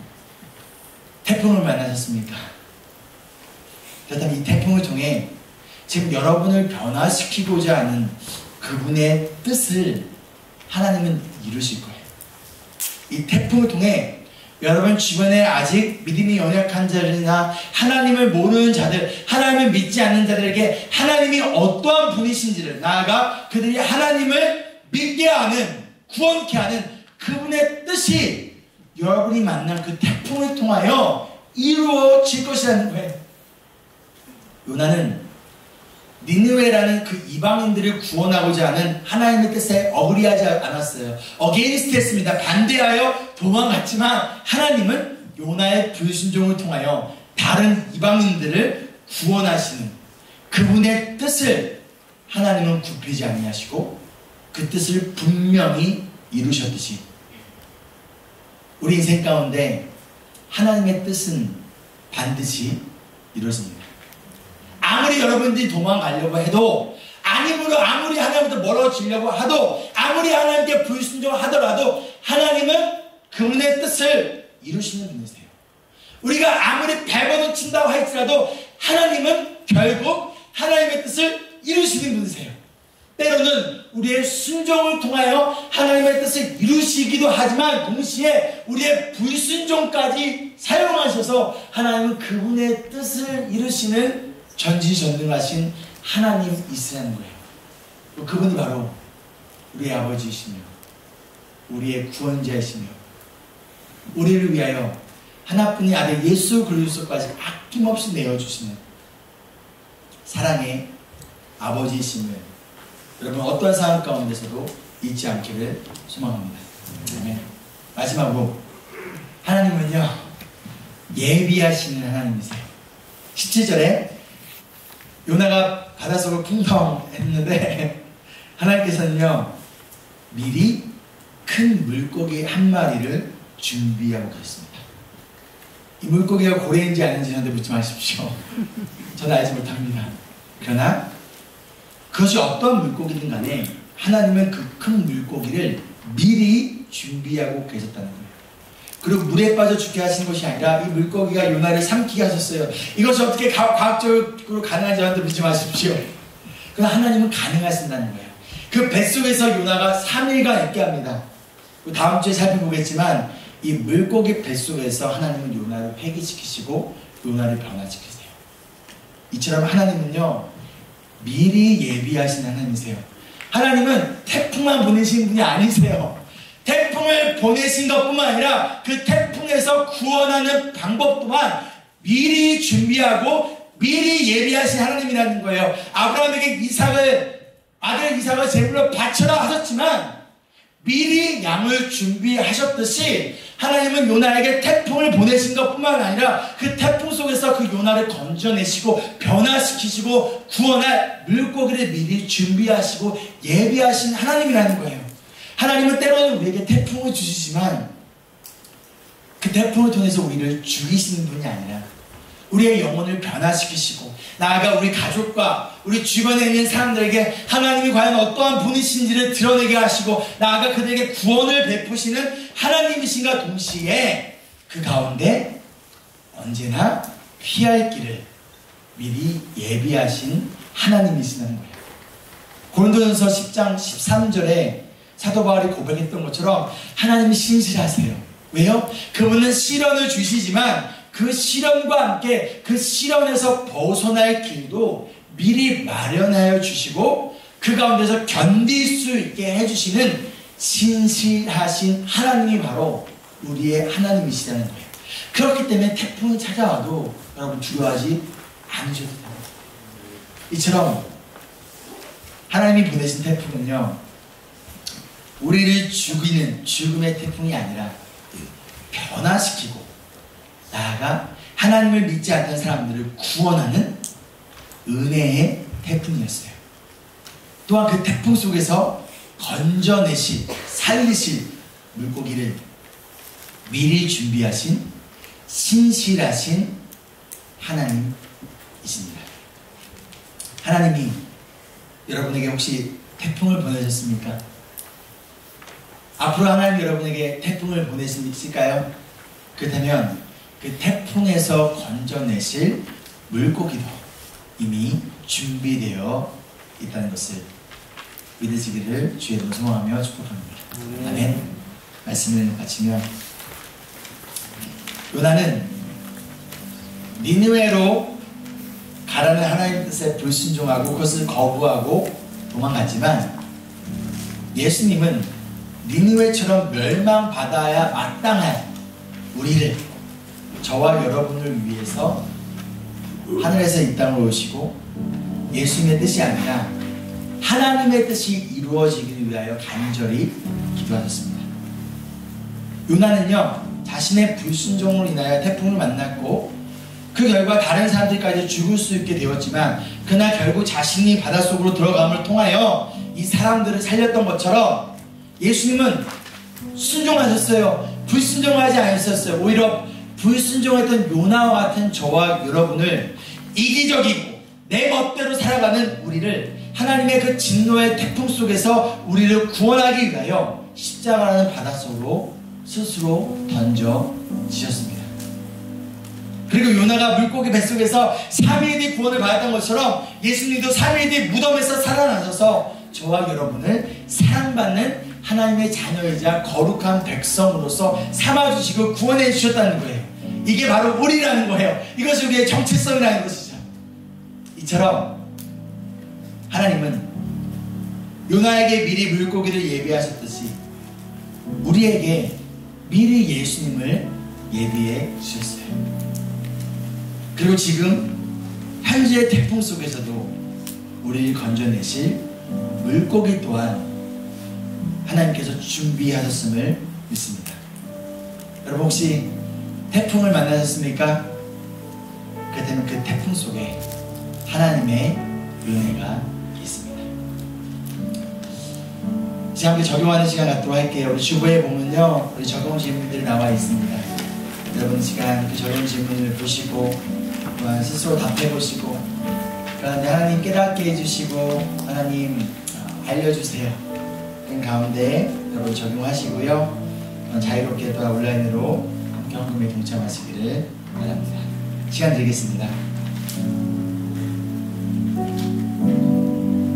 태풍을 만나셨습니까? 그렇다면 이 태풍을 통해 지금 여러분을 변화시키고자 하는 그분의 뜻을 하나님은 이루실 거예요. 이 태풍을 통해 여러분 주변에 아직 믿음이 연약한 자들이나 하나님을 모르는 자들, 하나님을 믿지 않는 자들에게 하나님이 어떠한 분이신지를, 나아가 그들이 하나님을 믿게 하는, 구원케 하는 그분의 뜻이 여러분이 만난 그 태풍을 통하여 이루어질 것이라는 거예요. 요나는 니느웨라는 그 이방인들을 구원하고자 하는 하나님의 뜻에 어그리하지 않았어요. 어게인스트 했습니다. 반대하여 도망갔지만 하나님은 요나의 불순종을 통하여 다른 이방인들을 구원하시는 그분의 뜻을 하나님은 굽히지 아니하시고 그 뜻을 분명히 이루셨듯이 우리 인생 가운데 하나님의 뜻은 반드시 이루어집니다. 아무리 여러분들이 도망가려고 해도, 아니므로 아무리 하나님부터 멀어지려고 하도, 아무리 하나님께 불순종하더라도 하나님은 그분의 뜻을 이루시는 분이세요. 우리가 아무리 배번을 친다고 할지라도 하나님은 결국 하나님의 뜻을 이루시는 분이세요. 때로는 우리의 순종을 통하여 하나님의 뜻을 이루시기도 하지만 동시에 우리의 불순종까지 사용하셔서 하나님은 그분의 뜻을 이루시는 전지전능하신 하나님이시라는 거예요. 그분이 바로 우리의 아버지이시며 우리의 구원자이시며 우리를 위하여 하나뿐인 아들 예수 그리스도까지 아낌없이 내어주시는 사랑의 아버지이심을 여러분 어떠한 상황 가운데서도 잊지 않기를 소망합니다. 아멘. 마지막으로 하나님은요 예비하시는 하나님이세요. 십칠 절에 요나가 바닷속을 풍성했는데 하나님께서는요 미리 큰 물고기 한 마리를 준비하고 계셨습니다. 이 물고기가 고래인지 아닌지 저한테 묻지 마십시오. 저는 알지 못합니다. 그러나 그것이 어떤 물고기든 간에 하나님은 그 큰 물고기를 미리 준비하고 계셨다는 거예요. 그리고 물에 빠져 죽게 하신 것이 아니라 이 물고기가 요나를 삼키게 하셨어요. 이것이 어떻게 가, 과학적으로 가능한지 저한테 묻지 마십시오. 그럼 하나님은 가능하신다는 거예요. 그 뱃속에서 요나가 삼 일간 있게 합니다. 다음 주에 살펴보겠지만 이 물고기 뱃속에서 하나님은 요나를 회개시키시고 요나를 변화시키세요. 이처럼 하나님은요 미리 예비하신 하나님이세요. 하나님은 태풍만 보내신 분이 아니세요. 태풍을 보내신 것뿐만 아니라 그 태풍에서 구원하는 방법 또한 미리 준비하고 미리 예비하신 하나님이라는 거예요. 아브라함에게 이삭을 아들 이삭을 제물로 바쳐라 하셨지만 미리 양을 준비하셨듯이 하나님은 요나에게 태풍을 보내신 것뿐만 아니라 그 태풍 속에서 그 요나를 건져내시고 변화시키시고 구원할 물고기를 미리 준비하시고 예비하신 하나님이라는 거예요. 하나님은 때로는 우리에게 태풍을 주시지만 그 태풍을 통해서 우리를 죽이시는 분이 아니라 우리의 영혼을 변화시키시고 나아가 우리 가족과 우리 주변에 있는 사람들에게 하나님이 과연 어떠한 분이신지를 드러내게 하시고 나아가 그들에게 구원을 베푸시는 하나님이신가 동시에 그 가운데 언제나 피할 길을 미리 예비하신 하나님이시라는 거예요. 고린도전서 십 장 십삼 절에 사도 바울이 고백했던 것처럼 하나님이 신실하세요. 왜요? 그분은 시련을 주시지만 그 시련과 함께 그 시련에서 벗어날 길도 미리 마련하여 주시고 그 가운데서 견딜 수 있게 해주시는 신실하신 하나님이 바로 우리의 하나님이시라는 거예요. 그렇기 때문에 태풍이 찾아와도 여러분 두려워하지 않으셔도 됩니다. 이처럼 하나님이 보내신 태풍은요 우리를 죽이는 죽음의 태풍이 아니라 변화시키고 나아가 하나님을 믿지 않던 사람들을 구원하는 은혜의 태풍이었어요. 또한 그 태풍 속에서 건져내실 살리실 물고기를 미리 준비하신 신실하신 하나님이십니다. 하나님이 여러분에게 혹시 태풍을 보내셨습니까? 앞으로 하나님 여러분에게 태풍을 보내실까요? 그렇다면 그 태풍에서 건져내실 물고기도 이미 준비되어 있다는 것을 믿으시기를 주의 이름으로 소망하며 축복합니다. 음. 아멘. 말씀을 마치면 요나는 니느웨로 가라는 하나님의 뜻에 불순종하고 그것을 거부하고 도망갔지만 예수님은 니느웨처럼 멸망받아야 마땅할 우리를 저와 여러분을 위해서 하늘에서 이 땅으로 오시고 예수님의 뜻이 아니라 하나님의 뜻이 이루어지기 위하여 간절히 기도하셨습니다. 요나는요 자신의 불순종으로 인하여 태풍을 만났고 그 결과 다른 사람들까지 죽을 수 있게 되었지만 그러나 결국 자신이 바닷속으로 들어감을 통하여 이 사람들을 살렸던 것처럼 예수님은 순종하셨어요. 불순종하지 않으셨어요. 오히려 불순종했던 요나와 같은 저와 여러분을 이기적이고 내 멋대로 살아가는 우리를 하나님의 그 진노의 태풍 속에서 우리를 구원하기 위하여 십자가라는 바닷속으로 스스로 던져지셨습니다. 그리고 요나가 물고기 뱃속에서 삼 일 뒤 구원을 받았던 것처럼 예수님도 삼 일 뒤 무덤에서 살아나셔서 저와 여러분을 사랑받는 하나님의 자녀이자 거룩한 백성으로서 삼아주시고 구원해 주셨다는 거예요. 이게 바로 우리라는 거예요. 이것이 우리의 정체성이라는 것이죠. 이처럼 하나님은 요나에게 미리 물고기를 예비하셨듯이 우리에게 미리 예수님을 예비해 주셨어요. 그리고 지금 현재의 태풍 속에서도 우리를 건져내실 물고기 또한 하나님께서 준비하셨음을 믿습니다. 여러분 혹시 태풍을 만나셨습니까? 그렇다면 그 태풍 속에 하나님의 은혜가 있습니다. 이제 함께 적용하는 시간 갖도록 할게요. 우리 주보에 보면요 우리 적용 질문들이 나와 있습니다. 여러분 시간 그 적용 질문을 보시고 또한 스스로 답해보시고 그런데 하나님 깨닫게 해주시고 하나님 알려주세요. 그 가운데 여러분 적용하시고요. 자유롭게 또 온라인으로 함께 헌금에 동참하시기를 바랍니다. 시간 드리겠습니다.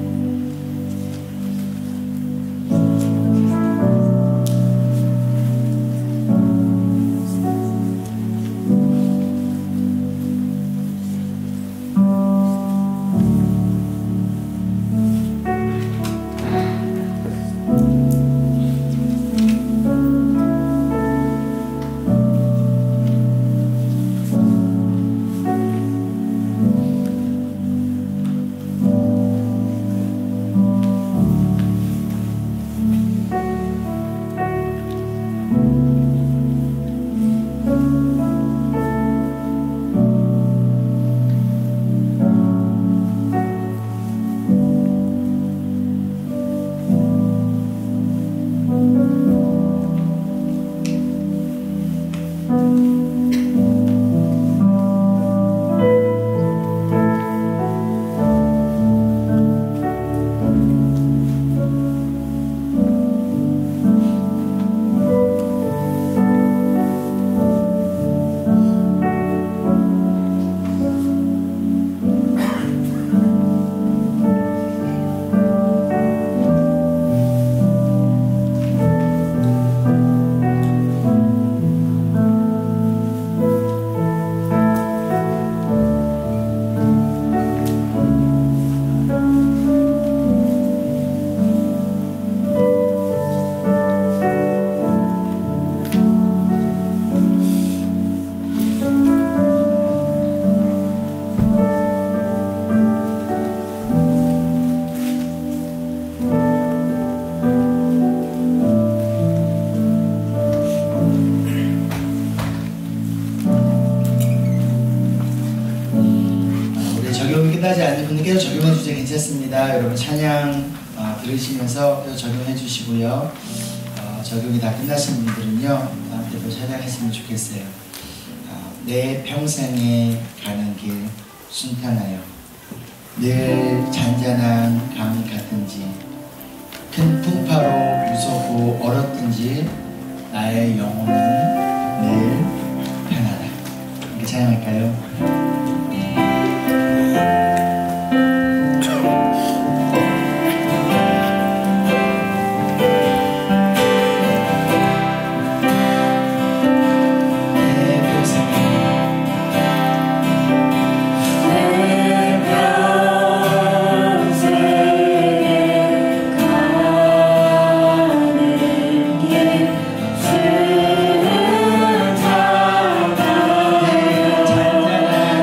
뼈 적용해 주제 괜찮습니다. 여러분 찬양 어, 들으시면서 뼈 적용해 주시고요. 어, 적용이 다 끝나신 분들은요 나한테 또 찬양했으면 좋겠어요. 어, 내 평생에 가는 길 순탄하여 늘 잔잔한 강 같든지 큰 풍파로 무섭고 얼었든지 나의 영혼은 늘 편하다. 이렇게 찬양할까요? 잔잔한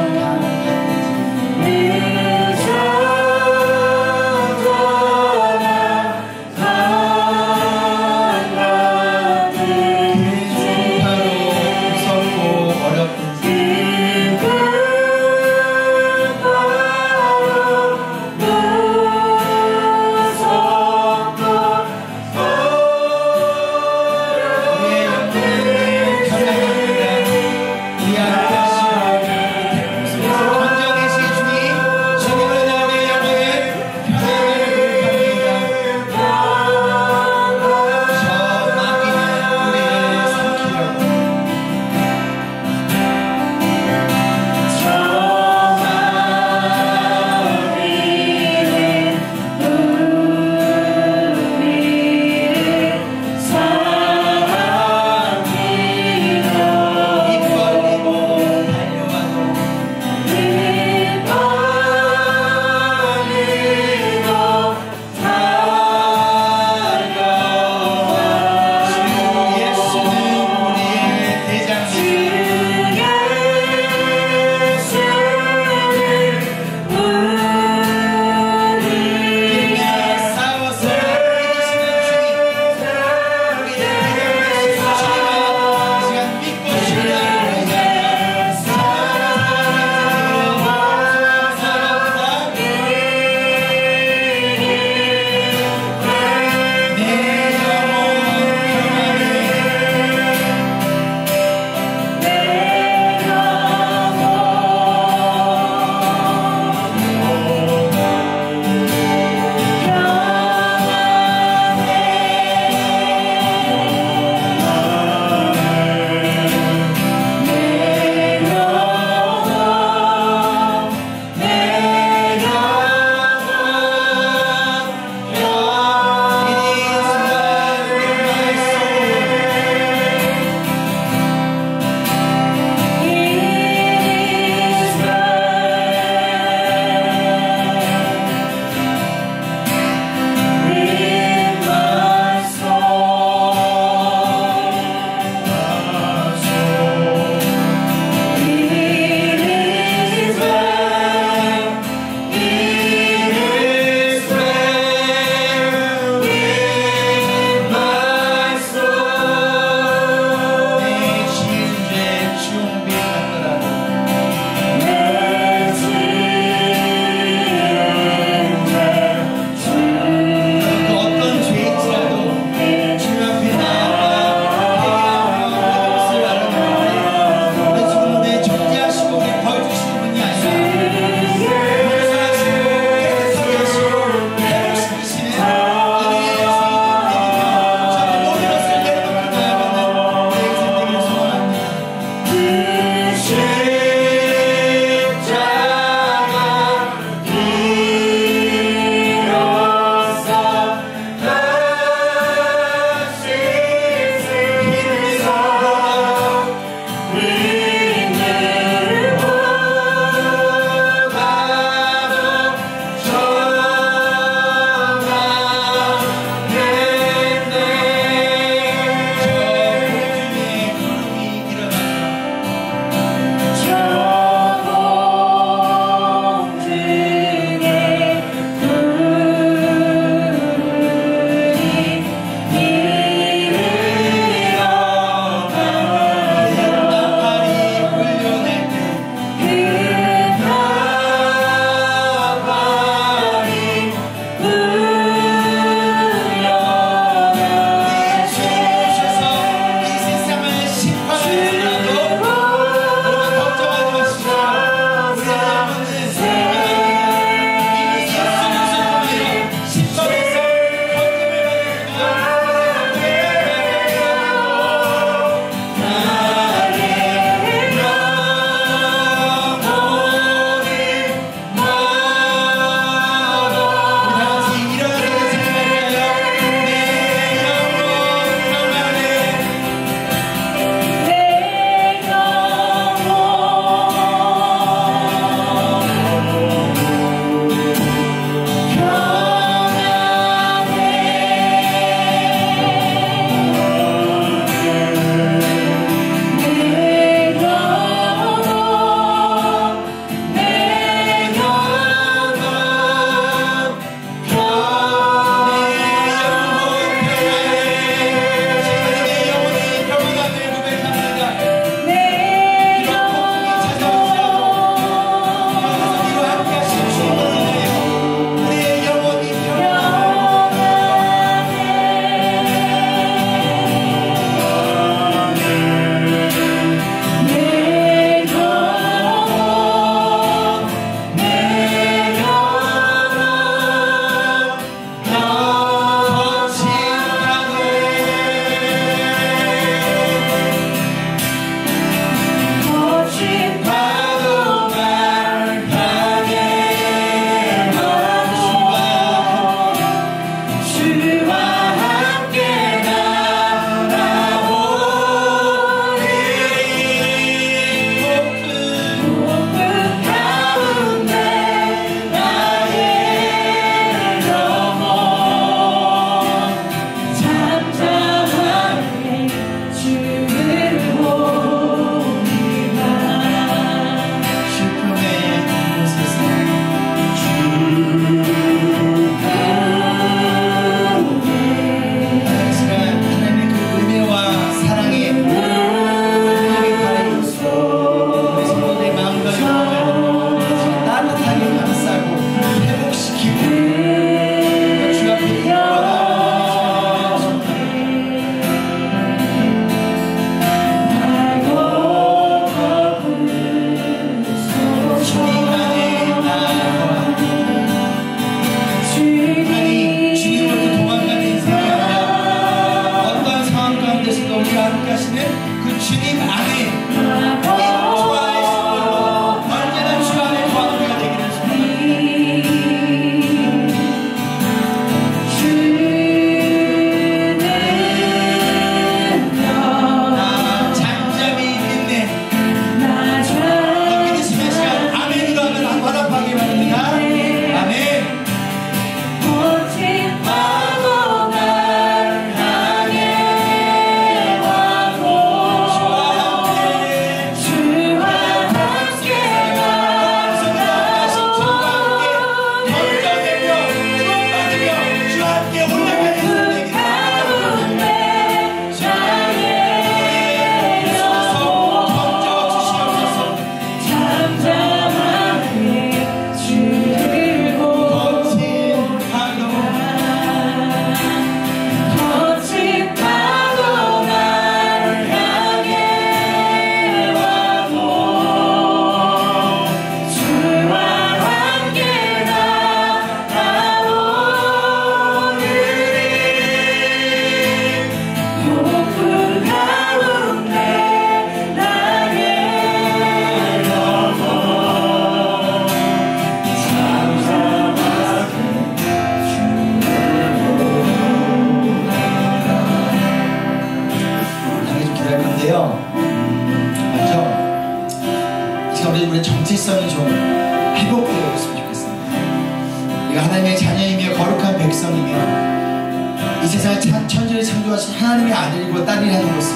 백성이며 이 세상을 천지를 창조하신 하나님의 아들이고 딸이라는 것을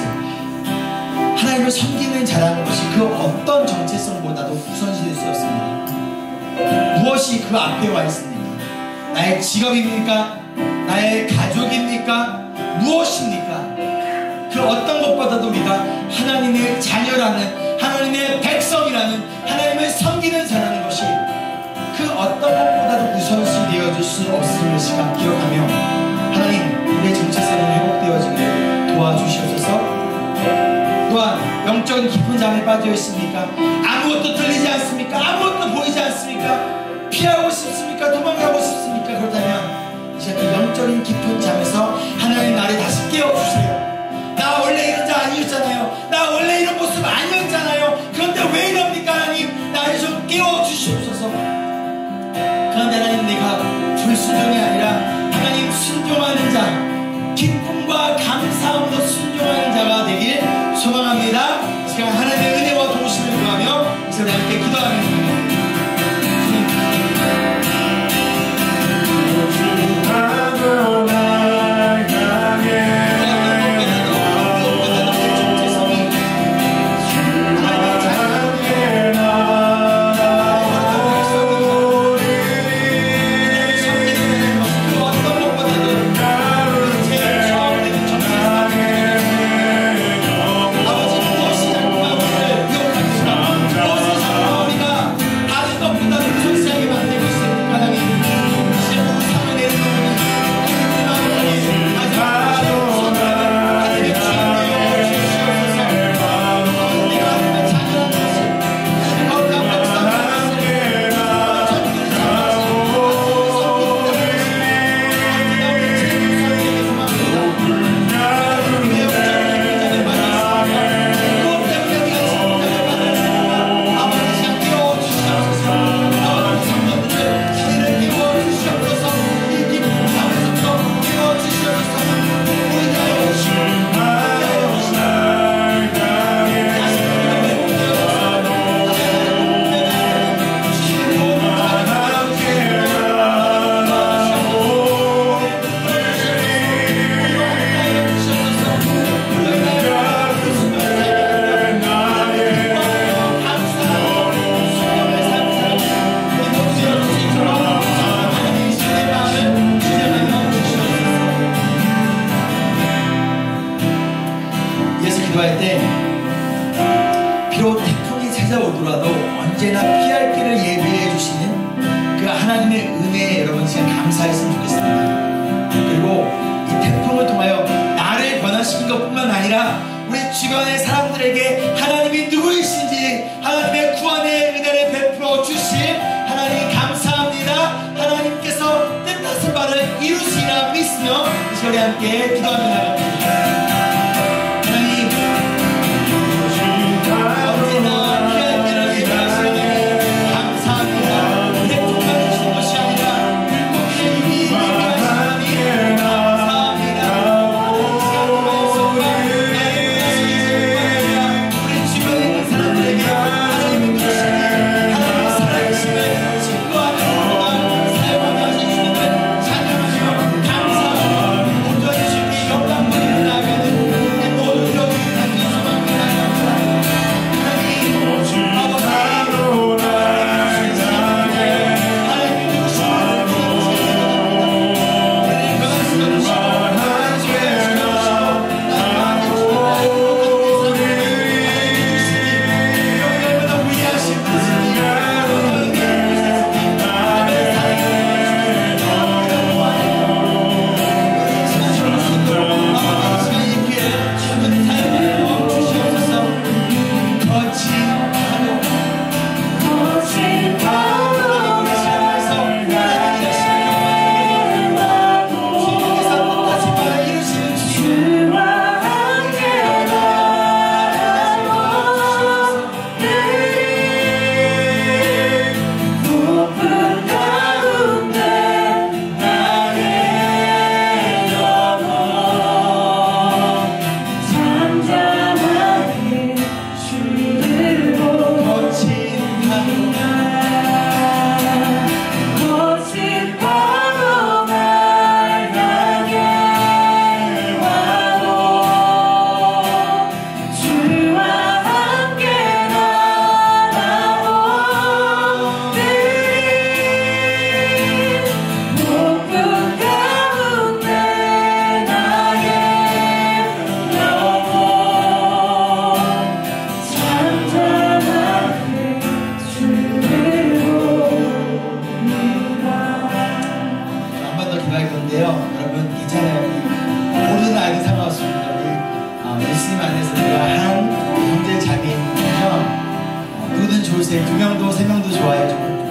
하나님을 섬기는 자라는 것이 그 어떤 정체성보다도 우선시될 수 없습니다. 무엇이 그 앞에 와 있습니까? 나의 직업입니까? 나의 가족입니까? 무엇입니까? 그 어떤 것보다도 우리가 하나님의 자녀라는, 하나님의 백성이라는, 하나님을 섬기는 자라는 것이 그 어떤 것보다도 우선시 되어줄 수 없음을 시간 기억하며 하나님 우리의 정체성이 회복되어지기를 도와주시옵소서. 또한 영적인 깊은 잠에 빠져 있습니까? 아무것도 들리지 않습니까? 아무것도 보이지 않습니까? 피하고 싶습니까? 도망가고 싶습니까? 그렇다면 이제 그 영적인 깊은 잠에서 하나님 나를 다시 깨워주세요. 나 원래 이런 자 아니었잖아요. 나 원래 이런 모습 아니었잖아요. 그런데 왜 이럽니까? 하나님 나를 좀 깨워주시옵소서. 그런데 하나님 내가 불순종이 아니라 하나님 순종하는 자, 기쁨과 감사함으로 순종하는 자가 되길 소망합니다. 이 시간 하나님의 은혜와 도우심을 구하며 이제 우리 함께 기도하겠습니다. 감사합니다.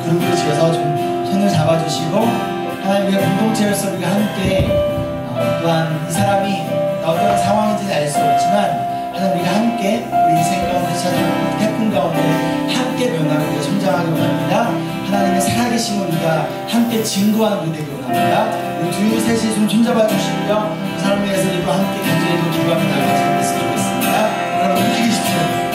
그룹을 지어서 좀 손을 잡아주시고 하나님의 공동체로서 우리가 함께 어, 또한 이 사람이 어떤 상황인지는 알 수 없지만 하나님 우리가 함께 우리 인생 가운데 찾아온 태풍 가운데 함께 변하고 우리가 성장하기 원합니다. 하나님의 살아계심을 우리가 함께 증거하는 우리 되기 원합니다. 우리 둘 셋이 손 손잡아 주시고요. 그 사람을 위해서 또 함께 간절히 또 기도하며 나아가시면 좋겠습니다. 여러분 움직이십시오.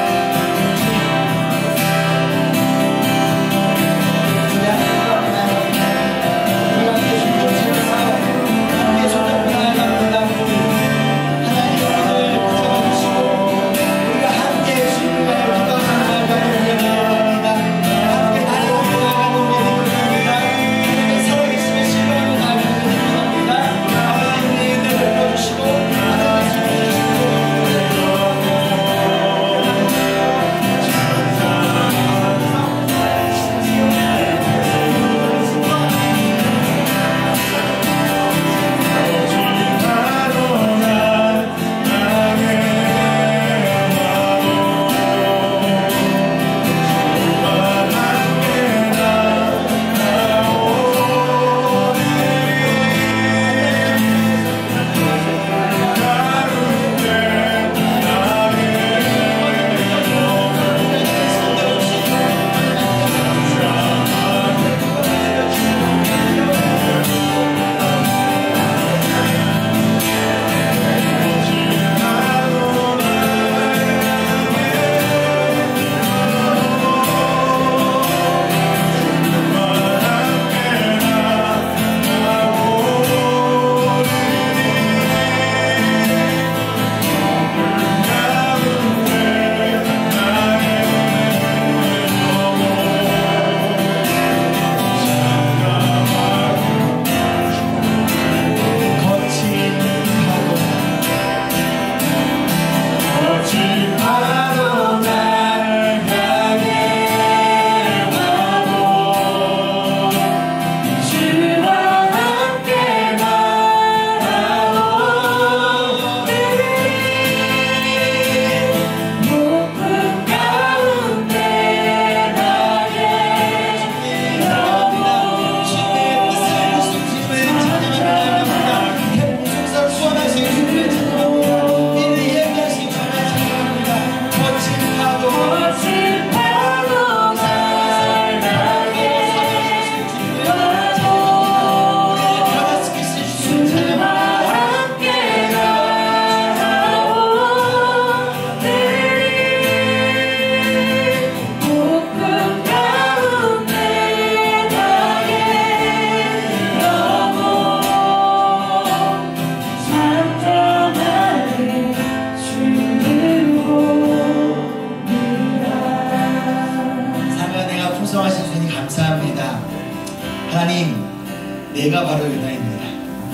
내가 바로 유다입니다.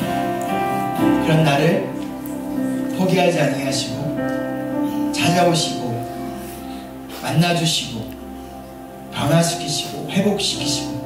그런 나를 포기하지 아니하시고 찾아오시고 만나주시고 변화시키시고 회복시키시고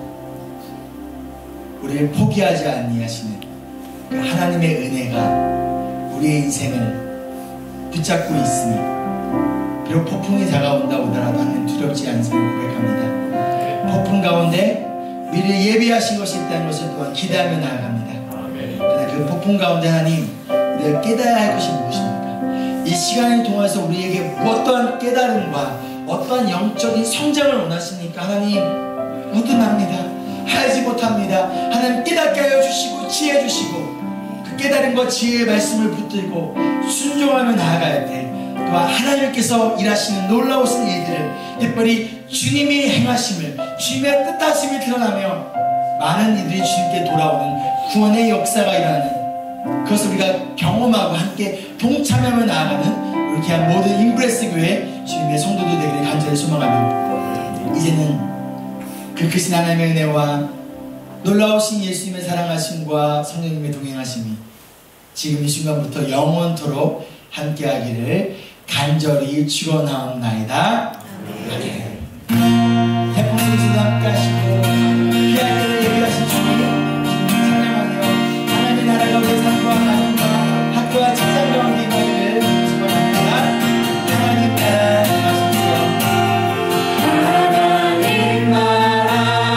우리를 포기하지 아니하시는 그 하나님의 은혜가 우리의 인생을 붙잡고 있으니 비록 폭풍이 다가온다 오더라도 하나님 두렵지 않음을 고백합니다. 폭풍 가운데 미리 예비하신 것이 있다는 것을 또한 기대하며 나아갑니다. 그러나 그 폭풍 가운데 하나님 우리가 깨달아야 할 것이 무엇입니까? 이 시간을 통해서 우리에게 어떠한 깨달음과 어떠한 영적인 성장을 원하십니까? 하나님 우둔합니다. 알지 못합니다. 하나님 깨닫게 하여 주시고 지혜 주시고 그 깨달음과 지혜의 말씀을 붙들고 순종하며 나아갈 때 또한 하나님께서 일하시는 놀라우신 일들을 특별히 주님이 행하심을 주님의 뜻하심을 드러나며 많은 이들이 주님께 돌아오는 구원의 역사가 일어나는 그것을 우리가 경험하고 함께 동참하며 나아가는 우리 귀한 모든 인브레스 교회 주님의 성도들 되기를 간절히 소망하며 이제는 그 크신 하나님의 은혜와 놀라우신 예수님의 사랑하심과 성령님의 동행하심이 지금 이 순간부터 영원토록 함께하기를 간절히 축원하옵나이다. 아멘. 태풍 소리도 함께 하시고 피하기를 예비하신 주님 찬양하며 하나님의 나라가 우리 삶과 가정과 학교와 직장 가운데 있기를 축원합니다. 하나님 나라 임하소서. 하나님 나라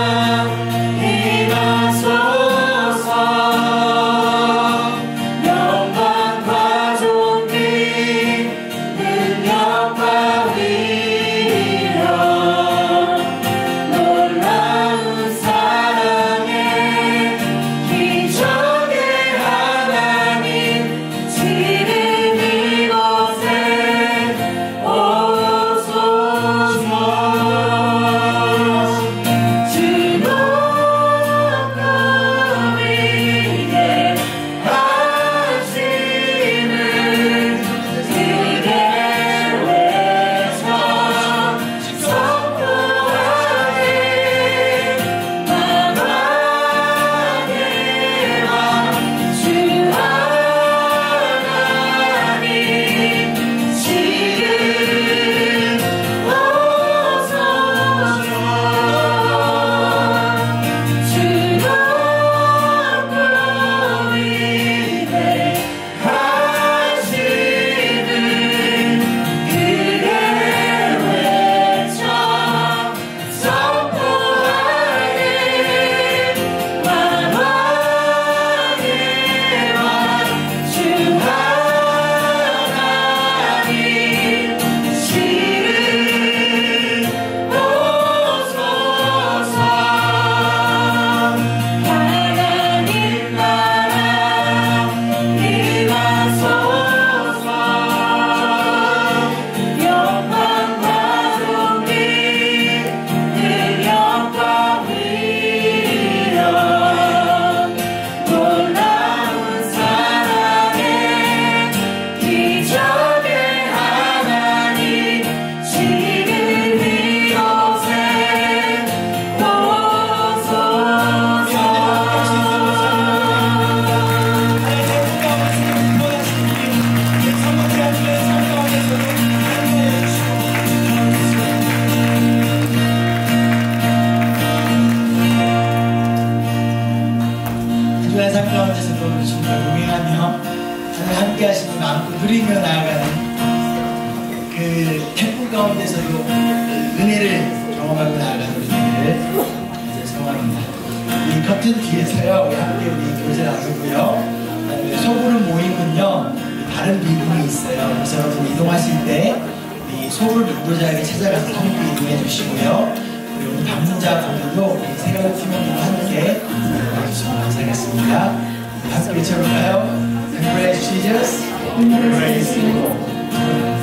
누리며 나아가는 그 태풍 가운데서도 은혜를 경험하고 나아가는 우리들을 이제 소망합니다. 이 커튼 뒤에서요, 우리 함께 우리 교제 나누고요. 소그룹 모임은요, 다른 비밀이 있어요. 그래서 여러분 이동하실 때 이 소그룹 인도자에게 찾아가서 함께 이동해 주시고요. 그리고 우리 방문자분들도 세 가지 팀원들과 함께 와주시면 감사하겠습니다. 함께 외쳐볼까요? Praise Jesus, praise the Lord.